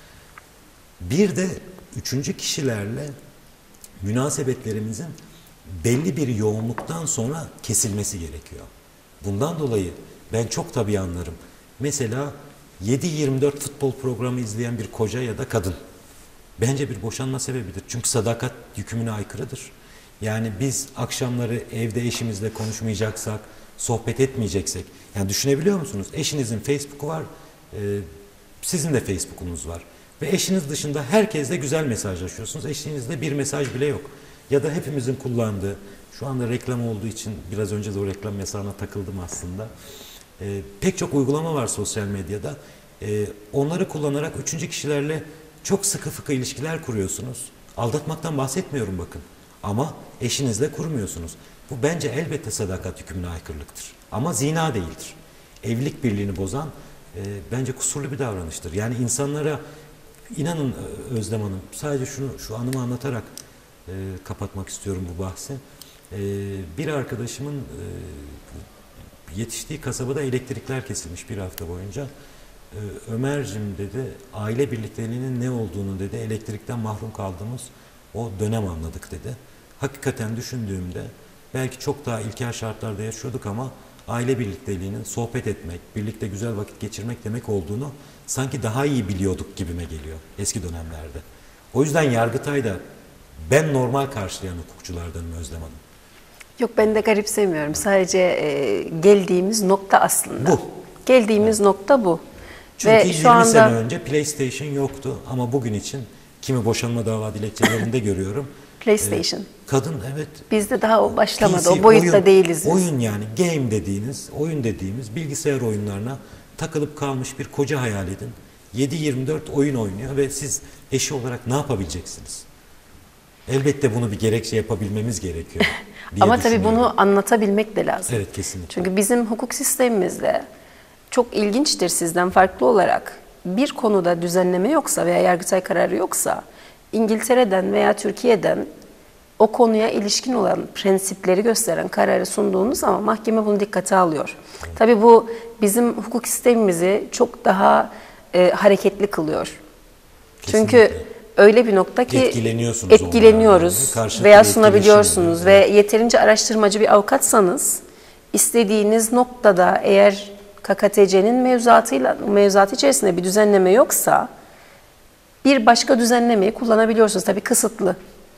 Bir de üçüncü kişilerle münasebetlerimizin belli bir yoğunluktan sonra kesilmesi gerekiyor. Bundan dolayı ben çok tabii anlarım. Mesela yedi yirmi dört futbol programı izleyen bir koca ya da kadın bence bir boşanma sebebidir. Çünkü sadakat yükümüne aykırıdır. Yani biz akşamları evde eşimizle konuşmayacaksak, sohbet etmeyeceksek, yani düşünebiliyor musunuz? Eşinizin Facebook'u var, e, sizin de Facebook'unuz var. Ve eşiniz dışında herkesle güzel mesajlaşıyorsunuz. Eşinizde bir mesaj bile yok. Ya da hepimizin kullandığı, şu anda reklam olduğu için biraz önce de o reklam yasağına takıldım aslında. E, pek çok uygulama var sosyal medyada. E, onları kullanarak üçüncü kişilerle çok sıkı fıkı ilişkiler kuruyorsunuz. Aldatmaktan bahsetmiyorum bakın. Ama eşinizle kurmuyorsunuz. Bu bence elbette sadakat hükmüne aykırılıktır. Ama zina değildir. Evlilik birliğini bozan e, bence kusurlu bir davranıştır. Yani insanlara inanın Özlem Hanım, sadece şunu şu anımı anlatarak e, kapatmak istiyorum bu bahsi. E, bir arkadaşımın e, yetiştiği kasabada elektrikler kesilmiş bir hafta boyunca. E, Ömer'cim dedi, aile birlikteliğinin ne olduğunu dedi, elektrikten mahrum kaldığımız o dönem anladık dedi. Hakikaten düşündüğümde belki çok daha ilkel şartlarda yaşıyorduk ama aile birlikteliğinin sohbet etmek, birlikte güzel vakit geçirmek demek olduğunu sanki daha iyi biliyorduk gibime geliyor eski dönemlerde. O yüzden Yargıtay'da ben normal karşılayan hukukçulardanım Özlem Hanım. Yok, ben de garipsemiyorum. Sadece e, geldiğimiz nokta aslında. Bu. Geldiğimiz evet. nokta bu. Çünkü Ve yirmi şu anda sene önce PlayStation yoktu ama bugün için kimi boşanma dava dilekçelerinde görüyorum. PlayStation. Ee, kadın evet. Bizde daha o başlamadı. P C, o boyutta oyun, değiliz biz. Oyun yani game dediğiniz, oyun dediğimiz bilgisayar oyunlarına takılıp kalmış bir koca hayal edin. yedi yirmi dört oyun oynuyor ve siz eşi olarak ne yapabileceksiniz? Elbette bunu bir gerekçe yapabilmemiz gerekiyor. Ama tabii bunu anlatabilmek de lazım. Evet, kesinlikle. Çünkü bizim hukuk sistemimizde çok ilginçtir sizden farklı olarak. Bir konuda düzenleme yoksa veya Yargıtay kararı yoksa İngiltere'den veya Türkiye'den o konuya ilişkin olan prensipleri gösteren kararı sunduğunuz zaman mahkeme bunu dikkate alıyor. Evet. Tabii bu bizim hukuk sistemimizi çok daha e, hareketli kılıyor. Kesinlikle. Çünkü öyle bir nokta ki etkileniyorsunuz etkileniyoruz veya sunabiliyorsunuz ve yeterince araştırmacı bir avukatsanız istediğiniz noktada eğer K K T C'nin mevzuatıyla mevzuatı içerisinde bir düzenleme yoksa bir başka düzenlemeyi kullanabiliyorsunuz. Tabii kısıtlı.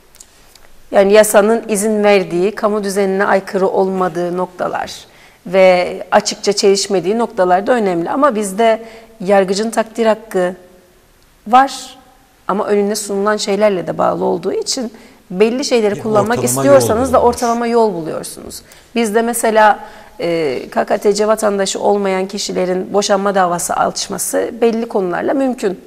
Yani yasanın izin verdiği, kamu düzenine aykırı olmadığı noktalar ve açıkça çelişmediği noktalar da önemli. Ama bizde yargıcın takdir hakkı var ama önüne sunulan şeylerle de bağlı olduğu için belli şeyleri bir kullanmak istiyorsanız da ortalama yol buluyorsunuz. Bizde mesela e, K K T C vatandaşı olmayan kişilerin boşanma davası açması belli konularla mümkün.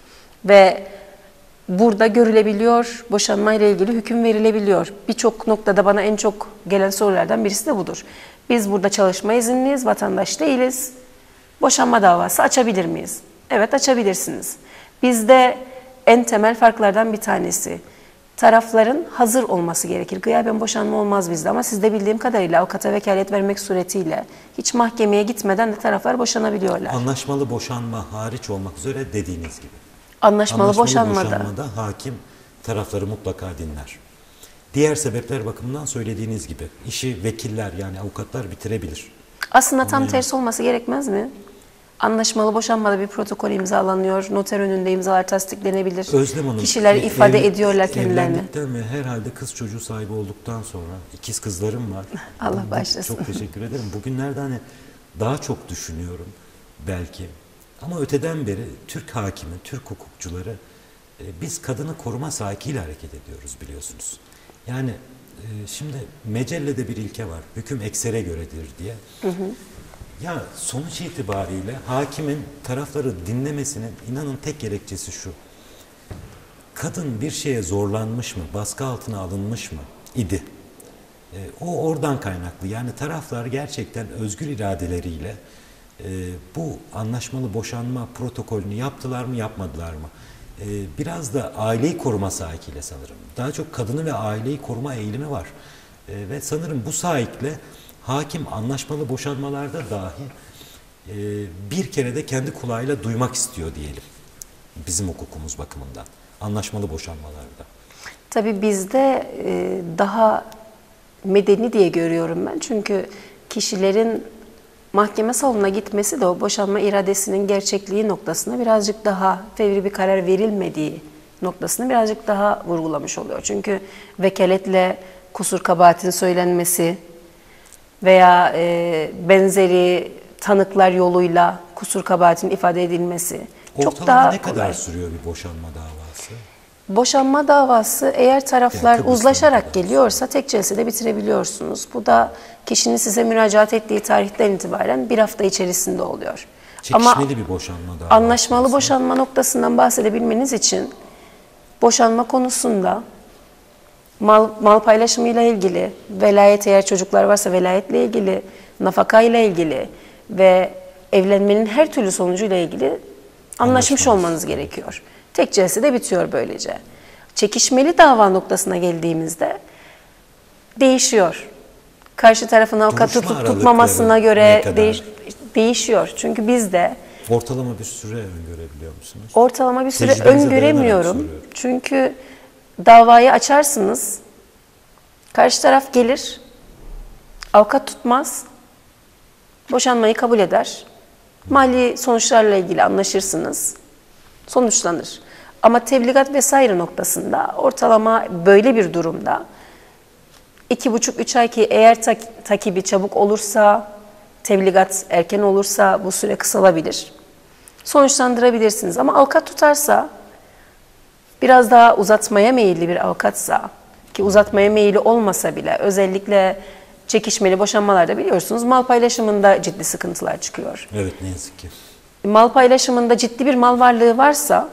Ve burada görülebiliyor, boşanma ile ilgili hüküm verilebiliyor. Birçok noktada bana en çok gelen sorulardan birisi de budur. Biz burada çalışma izinliyiz, vatandaş değiliz. Boşanma davası açabilir miyiz? Evet, açabilirsiniz. Bizde en temel farklardan bir tanesi, tarafların hazır olması gerekir. Gıyaben boşanma olmaz bizde ama sizde bildiğim kadarıyla avukata vekalet vermek suretiyle hiç mahkemeye gitmeden de taraflar boşanabiliyorlar. Anlaşmalı boşanma hariç olmak üzere dediğiniz gibi. Anlaşmalı, Anlaşmalı boşanmada. boşanmada hakim tarafları mutlaka dinler. Diğer sebepler bakımından söylediğiniz gibi işi vekiller yani avukatlar bitirebilir. Aslında Ama tam yani... tersi olması gerekmez mi? Anlaşmalı boşanmada bir protokol imzalanıyor, noter önünde imzalar tasdiklenebilir. Özlem Hanım, kişiler ev, ifade ev, ediyorlar kendilerini. Evlendikten ve herhalde kız çocuğu sahibi olduktan sonra ikiz kızlarım var. Allah başlasın. Çok teşekkür ederim. Bugünlerde hani daha çok düşünüyorum belki. Ama öteden beri Türk hakimi, Türk hukukçuları e, biz kadını koruma sahikiyle hareket ediyoruz biliyorsunuz. Yani e, şimdi Mecelle'de bir ilke var. Hüküm eksere göredir diye. Hı hı. Ya sonuç itibariyle hakimin tarafları dinlemesinin inanın tek gerekçesi şu. Kadın bir şeye zorlanmış mı, baskı altına alınmış mı idi? E, o oradan kaynaklı. Yani taraflar gerçekten özgür iradeleriyle e, bu anlaşmalı boşanma protokolünü yaptılar mı, yapmadılar mı? E, biraz da aileyi koruma sahikiyle sanırım. Daha çok kadını ve aileyi koruma eğilimi var. E, ve sanırım bu sahikle hakim anlaşmalı boşanmalarda dahi e, bir kere de kendi kulağıyla duymak istiyor diyelim. Bizim hukukumuz bakımından. Anlaşmalı boşanmalarda. Tabii bizde e, daha medeni diye görüyorum ben. Çünkü kişilerin mahkeme salonuna gitmesi de o boşanma iradesinin gerçekliği noktasına birazcık daha fevri bir karar verilmediği noktasını birazcık daha vurgulamış oluyor. Çünkü vekaletle kusur kabahatin söylenmesi veya e, benzeri tanıklar yoluyla kusur kabahatin ifade edilmesi Ortalama çok daha ne kadar kolay. sürüyor bir boşanma davası? Boşanma davası eğer taraflar yani uzlaşarak geliyorsa tek celsede bitirebiliyorsunuz. Bu da kişinin size müracaat ettiği tarihten itibaren bir hafta içerisinde oluyor. Çekişmeli Ama bir boşanma davası. Anlaşmalı boşanma noktasından bahsedebilmeniz için boşanma konusunda mal, mal paylaşımıyla ilgili, velayet eğer çocuklar varsa velayetle ilgili, nafakayla ilgili ve evlenmenin her türlü sonucuyla ilgili anlaşmış olmanız gerekiyor. Tek celsede bitiyor böylece. Çekişmeli dava noktasına geldiğimizde değişiyor. Karşı tarafın avukat tutup tutmamasına göre değiş, değişiyor. Çünkü bizde ortalama bir süre öngörebiliyor musunuz? Ortalama bir süre öngöremiyorum. Çünkü davayı açarsınız, karşı taraf gelir, avukat tutmaz, boşanmayı kabul eder, mali sonuçlarla ilgili anlaşırsınız, sonuçlanır. Ama tebligat vesaire noktasında ortalama böyle bir durumda iki buçuk üç ay ki eğer tak, takibi çabuk olursa, tebligat erken olursa bu süre kısalabilir. Sonuçlandırabilirsiniz ama avukat tutarsa, biraz daha uzatmaya meyilli bir avukatsa ki uzatmaya meyilli olmasa bile özellikle çekişmeli boşanmalarda biliyorsunuz mal paylaşımında ciddi sıkıntılar çıkıyor. Evet, ne yazık ki. mal paylaşımında ciddi bir mal varlığı varsa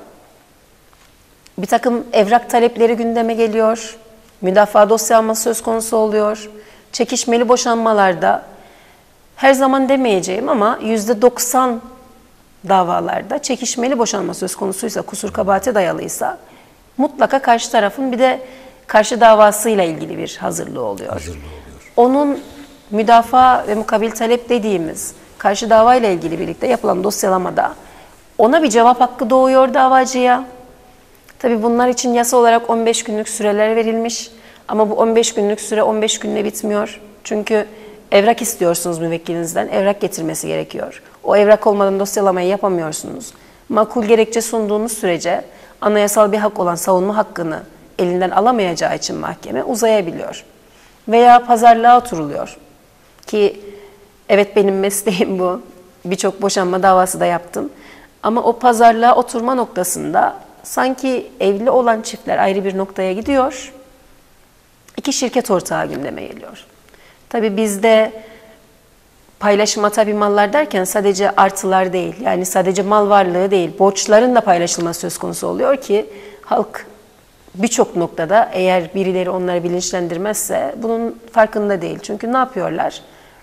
bir takım evrak talepleri gündeme geliyor, müdafaa dosya alması söz konusu oluyor. Çekişmeli boşanmalarda her zaman demeyeceğim ama yüzde doksan davalarda çekişmeli boşanma söz konusuysa, kusur kabahate dayalıysa mutlaka karşı tarafın bir de karşı davasıyla ilgili bir hazırlığı oluyor. Hazırlığı oluyor. Onun müdafaa ve mukabil talep dediğimiz karşı davayla ilgili birlikte yapılan dosyalamada ona bir cevap hakkı doğuyor davacıya. Tabii bunlar için yasa olarak on beş günlük süreler verilmiş ama bu on beş günlük süre on beş günle bitmiyor. Çünkü evrak istiyorsunuz müvekkilinizden, evrak getirmesi gerekiyor. O evrak olmadan dosyalamayı yapamıyorsunuz. Makul gerekçe sunduğunuz sürece anayasal bir hak olan savunma hakkını elinden alamayacağı için mahkeme uzayabiliyor. Veya pazarlığa oturuluyor. Ki evet benim mesleğim bu. Birçok boşanma davası da yaptım. Ama o pazarlığa oturma noktasında sanki evli olan çiftler ayrı bir noktaya gidiyor. İki şirket ortağı gündeme geliyor. Tabii bizde paylaşıma tabii mallar derken sadece artılar değil. Yani sadece mal varlığı değil. Borçların da paylaşılması söz konusu oluyor ki halk birçok noktada eğer birileri onları bilinçlendirmezse bunun farkında değil. Çünkü ne yapıyorlar?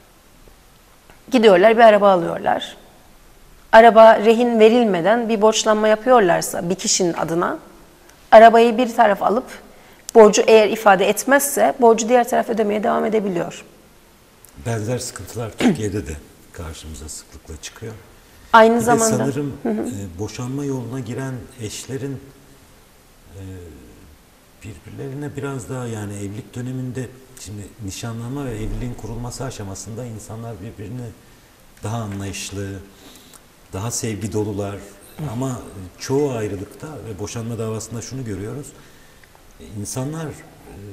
Gidiyorlar bir araba alıyorlar. Araba rehin verilmeden bir borçlanma yapıyorlarsa bir kişinin adına arabayı bir taraf alıp borcu eğer ifade etmezse borcu diğer taraf ödemeye devam edebiliyor. Benzer sıkıntılar Türkiye'de de karşımıza sıklıkla çıkıyor. Aynı Bir zamanda de sanırım e, boşanma yoluna giren eşlerin e, birbirlerine biraz daha yani evlilik döneminde şimdi nişanlanma ve evliliğin kurulması aşamasında insanlar birbirini daha anlayışlı, daha sevgi dolular ama çoğu ayrılıkta ve boşanma davasında şunu görüyoruz. İnsanlar e,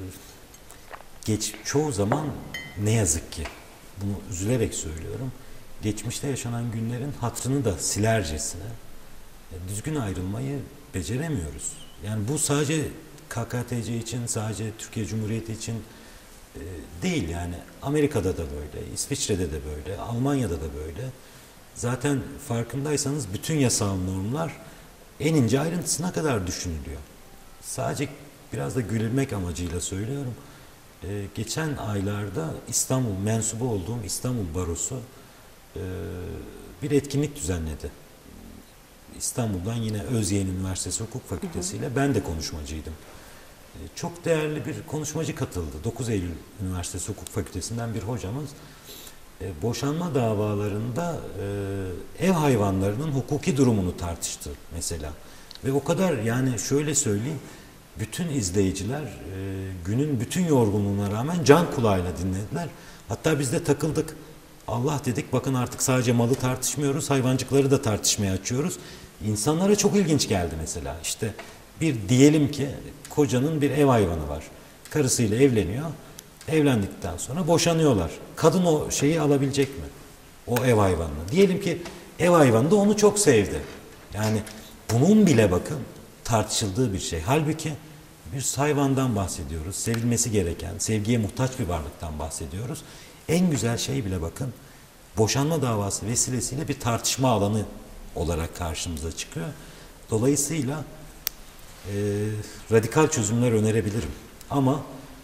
geç çoğu zaman ne yazık ki bunu üzülerek söylüyorum. Geçmişte yaşanan günlerin hatırını da silercesine e, düzgün ayrılmayı beceremiyoruz. Yani bu sadece K K T C için, sadece Türkiye Cumhuriyeti için e, değil yani Amerika'da da böyle, İsviçre'de de böyle, Almanya'da da böyle. Zaten farkındaysanız bütün yasal normlar en ince ayrıntısına kadar düşünülüyor. Sadece biraz da gülmek amacıyla söylüyorum. Ee, geçen aylarda İstanbul mensubu olduğum İstanbul Barosu e, bir etkinlik düzenledi. İstanbul'dan yine Özyeğin Üniversitesi Hukuk Fakültesi ile ben de konuşmacıydım. Ee, çok değerli bir konuşmacı katıldı. dokuz Eylül Üniversitesi Hukuk Fakültesinden bir hocamız. E, boşanma davalarında e, ev hayvanlarının hukuki durumunu tartıştı mesela. Ve o kadar yani şöyle söyleyeyim, bütün izleyiciler e, günün bütün yorgunluğuna rağmen can kulağıyla dinlediler. Hatta biz de takıldık. Allah dedik bakın artık sadece malı tartışmıyoruz, hayvancıkları da tartışmaya açıyoruz. İnsanlara çok ilginç geldi mesela. İşte bir diyelim ki kocanın bir ev hayvanı var. Karısıyla evleniyor. Evlendikten sonra boşanıyorlar. Kadın o şeyi alabilecek mi? O ev hayvanını. Diyelim ki ev hayvanı da onu çok sevdi. Yani bunun bile bakın tartışıldığı bir şey. Halbuki bir hayvandan bahsediyoruz. Sevilmesi gereken, sevgiye muhtaç bir varlıktan bahsediyoruz. En güzel şey bile bakın boşanma davası vesilesiyle bir tartışma alanı olarak karşımıza çıkıyor. Dolayısıyla e, radikal çözümler önerebilirim. Ama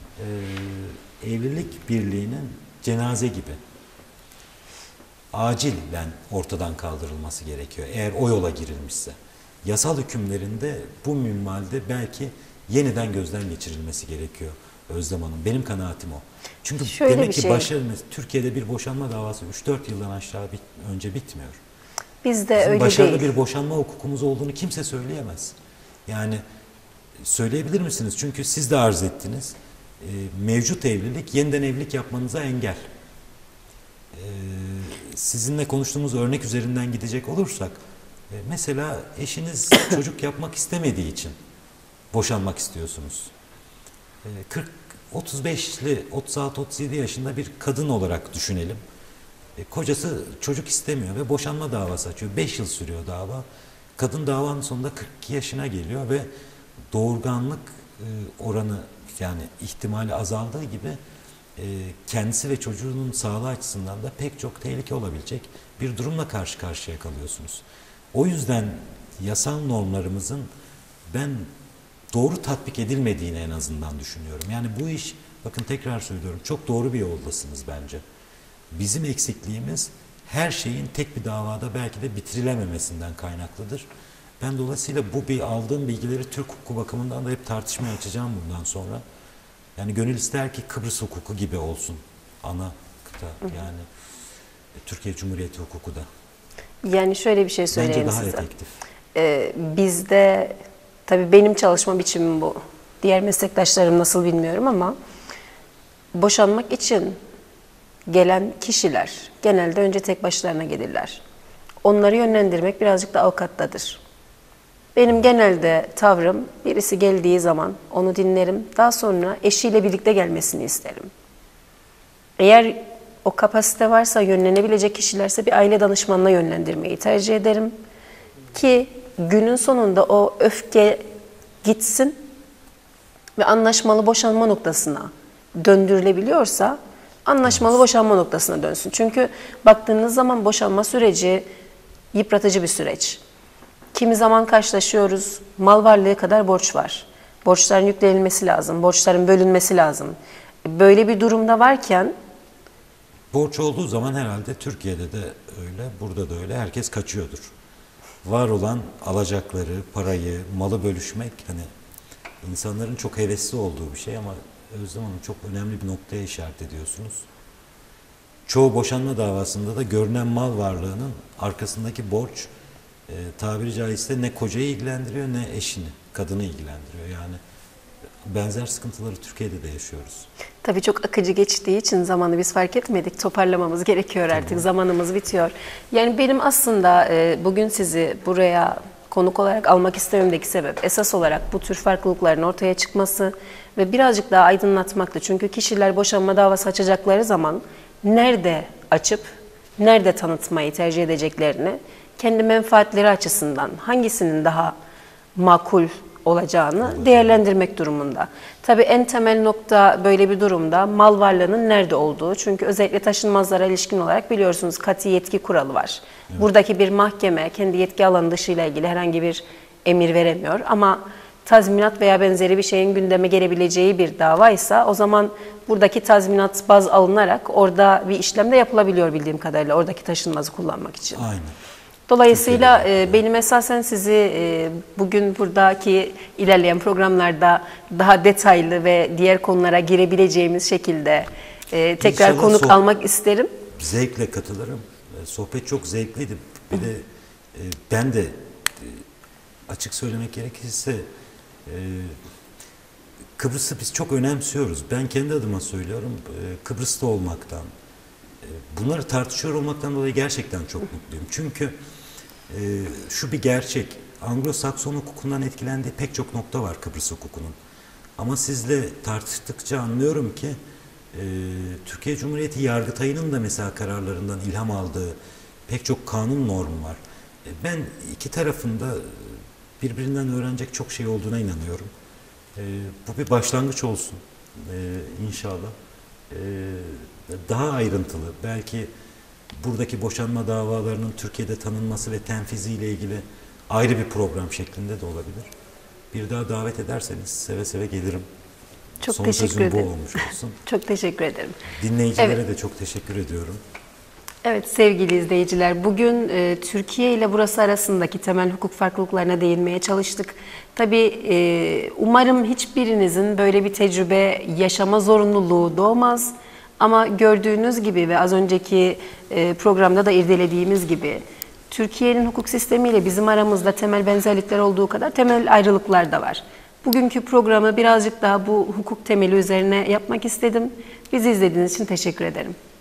e, evlilik birliğinin cenaze gibi acilen ortadan kaldırılması gerekiyor. Eğer o yola girilmişse. Yasal hükümlerinde bu minvalde belki yeniden gözden geçirilmesi gerekiyor Özlem Hanım. Benim kanaatim o. Çünkü Şöyle demek bir ki şey. başarılı Türkiye'de bir boşanma davası üç dört yıldan aşağı bit, önce bitmiyor. bizde Bizim öyle başarılı değil. bir boşanma hukukumuz olduğunu kimse söyleyemez. Yani söyleyebilir misiniz? Çünkü siz de arz ettiniz. E, mevcut evlilik yeniden evlilik yapmanıza engel. E, sizinle konuştuğumuz örnek üzerinden gidecek olursak e, mesela eşiniz çocuk yapmak istemediği için boşanmak istiyorsunuz. E, kırk otuz beşli otuz altı otuz yedi yaşında bir kadın olarak düşünelim. E, kocası çocuk istemiyor ve boşanma davası açıyor. beş yıl sürüyor dava. Kadın davanın sonunda kırk iki yaşına geliyor ve doğurganlık e, oranı yani ihtimali azaldığı gibi e, kendisi ve çocuğunun sağlığı açısından da pek çok tehlike olabilecek bir durumla karşı karşıya kalıyorsunuz. O yüzden yasal normlarımızın ben doğru tatbik edilmediğini en azından düşünüyorum. Yani bu iş, bakın tekrar söylüyorum, çok doğru bir yoldasınız bence. Bizim eksikliğimiz her şeyin tek bir davada belki de bitirilememesinden kaynaklıdır. Ben dolayısıyla bu bir aldığım bilgileri Türk hukuku bakımından da hep tartışmaya açacağım bundan sonra. Yani gönül ister ki Kıbrıs hukuku gibi olsun ana kıta, yani Türkiye Cumhuriyeti hukuku da. Yani şöyle bir şey Bence söyleyeyim daha size. efektif. Ee, bizde tabii benim çalışma biçimim bu. Diğer meslektaşlarım nasıl bilmiyorum ama boşanmak için gelen kişiler genelde önce tek başlarına gelirler. Onları yönlendirmek birazcık da avukattadır. Benim genelde tavrım, birisi geldiği zaman onu dinlerim. Daha sonra eşiyle birlikte gelmesini isterim. Eğer o kapasite varsa, yönlenebilecek kişilerse bir aile danışmanına yönlendirmeyi tercih ederim. Ki günün sonunda o öfke gitsin ve anlaşmalı boşanma noktasına döndürülebiliyorsa anlaşmalı boşanma noktasına dönsün. Çünkü baktığınız zaman boşanma süreci yıpratıcı bir süreç. Kimi zaman karşılaşıyoruz, mal varlığı kadar borç var. Borçların yüklenilmesi lazım, borçların bölünmesi lazım. Böyle bir durumda varken... Borç olduğu zaman herhalde Türkiye'de de öyle, burada da öyle, herkes kaçıyordur. Var olan alacakları, parayı, malı bölüşmek, hani insanların çok hevesli olduğu bir şey ama Özlem Hanım çok önemli bir noktaya işaret ediyorsunuz. Çoğu boşanma davasında da görünen mal varlığının arkasındaki borç e, tabiri caizse ne kocayı ilgilendiriyor ne eşini, kadını ilgilendiriyor. Yani benzer sıkıntıları Türkiye'de de yaşıyoruz. Tabii çok akıcı geçtiği için zamanı biz fark etmedik. Toparlamamız gerekiyor artık. Tamam. Zamanımız bitiyor. Yani benim aslında e, bugün sizi buraya konuk olarak almak istememdeki sebep esas olarak bu tür farklılıkların ortaya çıkması ve birazcık daha aydınlatmaktı. Çünkü kişiler boşanma davası açacakları zaman nerede açıp nerede tanıtmayı tercih edeceklerini kendi menfaatleri açısından hangisinin daha makul olacağını değerlendirmek durumunda. Tabii en temel nokta böyle bir durumda mal varlığının nerede olduğu. Çünkü özellikle taşınmazlara ilişkin olarak biliyorsunuz kat'i yetki kuralı var. Evet. Buradaki bir mahkeme kendi yetki alanı dışıyla ilgili herhangi bir emir veremiyor. Ama tazminat veya benzeri bir şeyin gündeme gelebileceği bir davaysa o zaman buradaki tazminat baz alınarak orada bir işlem de yapılabiliyor bildiğim kadarıyla oradaki taşınmazı kullanmak için. Aynen. Dolayısıyla e, benim esasen sizi e, bugün buradaki ilerleyen programlarda daha detaylı ve diğer konulara girebileceğimiz şekilde e, tekrar İnşallah konuk so- almak isterim. Zevkle katılırım. Sohbet çok zevkliydi. Bir de e, ben de e, açık söylemek gerekirse e, Kıbrıs'ı biz çok önemsiyoruz. Ben kendi adıma söylüyorum. E, Kıbrıs'ta olmaktan, e, bunları tartışıyor olmaktan dolayı gerçekten çok mutluyum. Çünkü e, şu bir gerçek. Anglo-Sakson hukukundan etkilendiği pek çok nokta var Kıbrıs hukukunun. Ama sizle tartıştıkça anlıyorum ki e, Türkiye Cumhuriyeti Yargıtayı'nın da mesela kararlarından ilham aldığı pek çok kanun normu var. E, ben iki tarafında birbirinden öğrenecek çok şey olduğuna inanıyorum. E, bu bir başlangıç olsun e, inşallah. E, daha ayrıntılı, belki buradaki boşanma davalarının Türkiye'de tanınması ve tenfiziyle ilgili ayrı bir program şeklinde de olabilir. Bir daha davet ederseniz seve seve gelirim. Çok Son teşekkür sözüm bu ederim. olmuş olsun. Çok teşekkür ederim. Dinleyicilere Evet. de çok teşekkür ediyorum. Evet sevgili izleyiciler, bugün e, Türkiye ile burası arasındaki temel hukuk farklılıklarına değinmeye çalıştık. Tabii e, umarım hiçbirinizin böyle bir tecrübe yaşama zorunluluğu doğmaz. Ama gördüğünüz gibi ve az önceki e, programda da irdelediğimiz gibi Türkiye'nin hukuk sistemiyle bizim aramızda temel benzerlikler olduğu kadar temel ayrılıklar da var. Bugünkü programı birazcık daha bu hukuk temeli üzerine yapmak istedim. Bizi izlediğiniz için teşekkür ederim.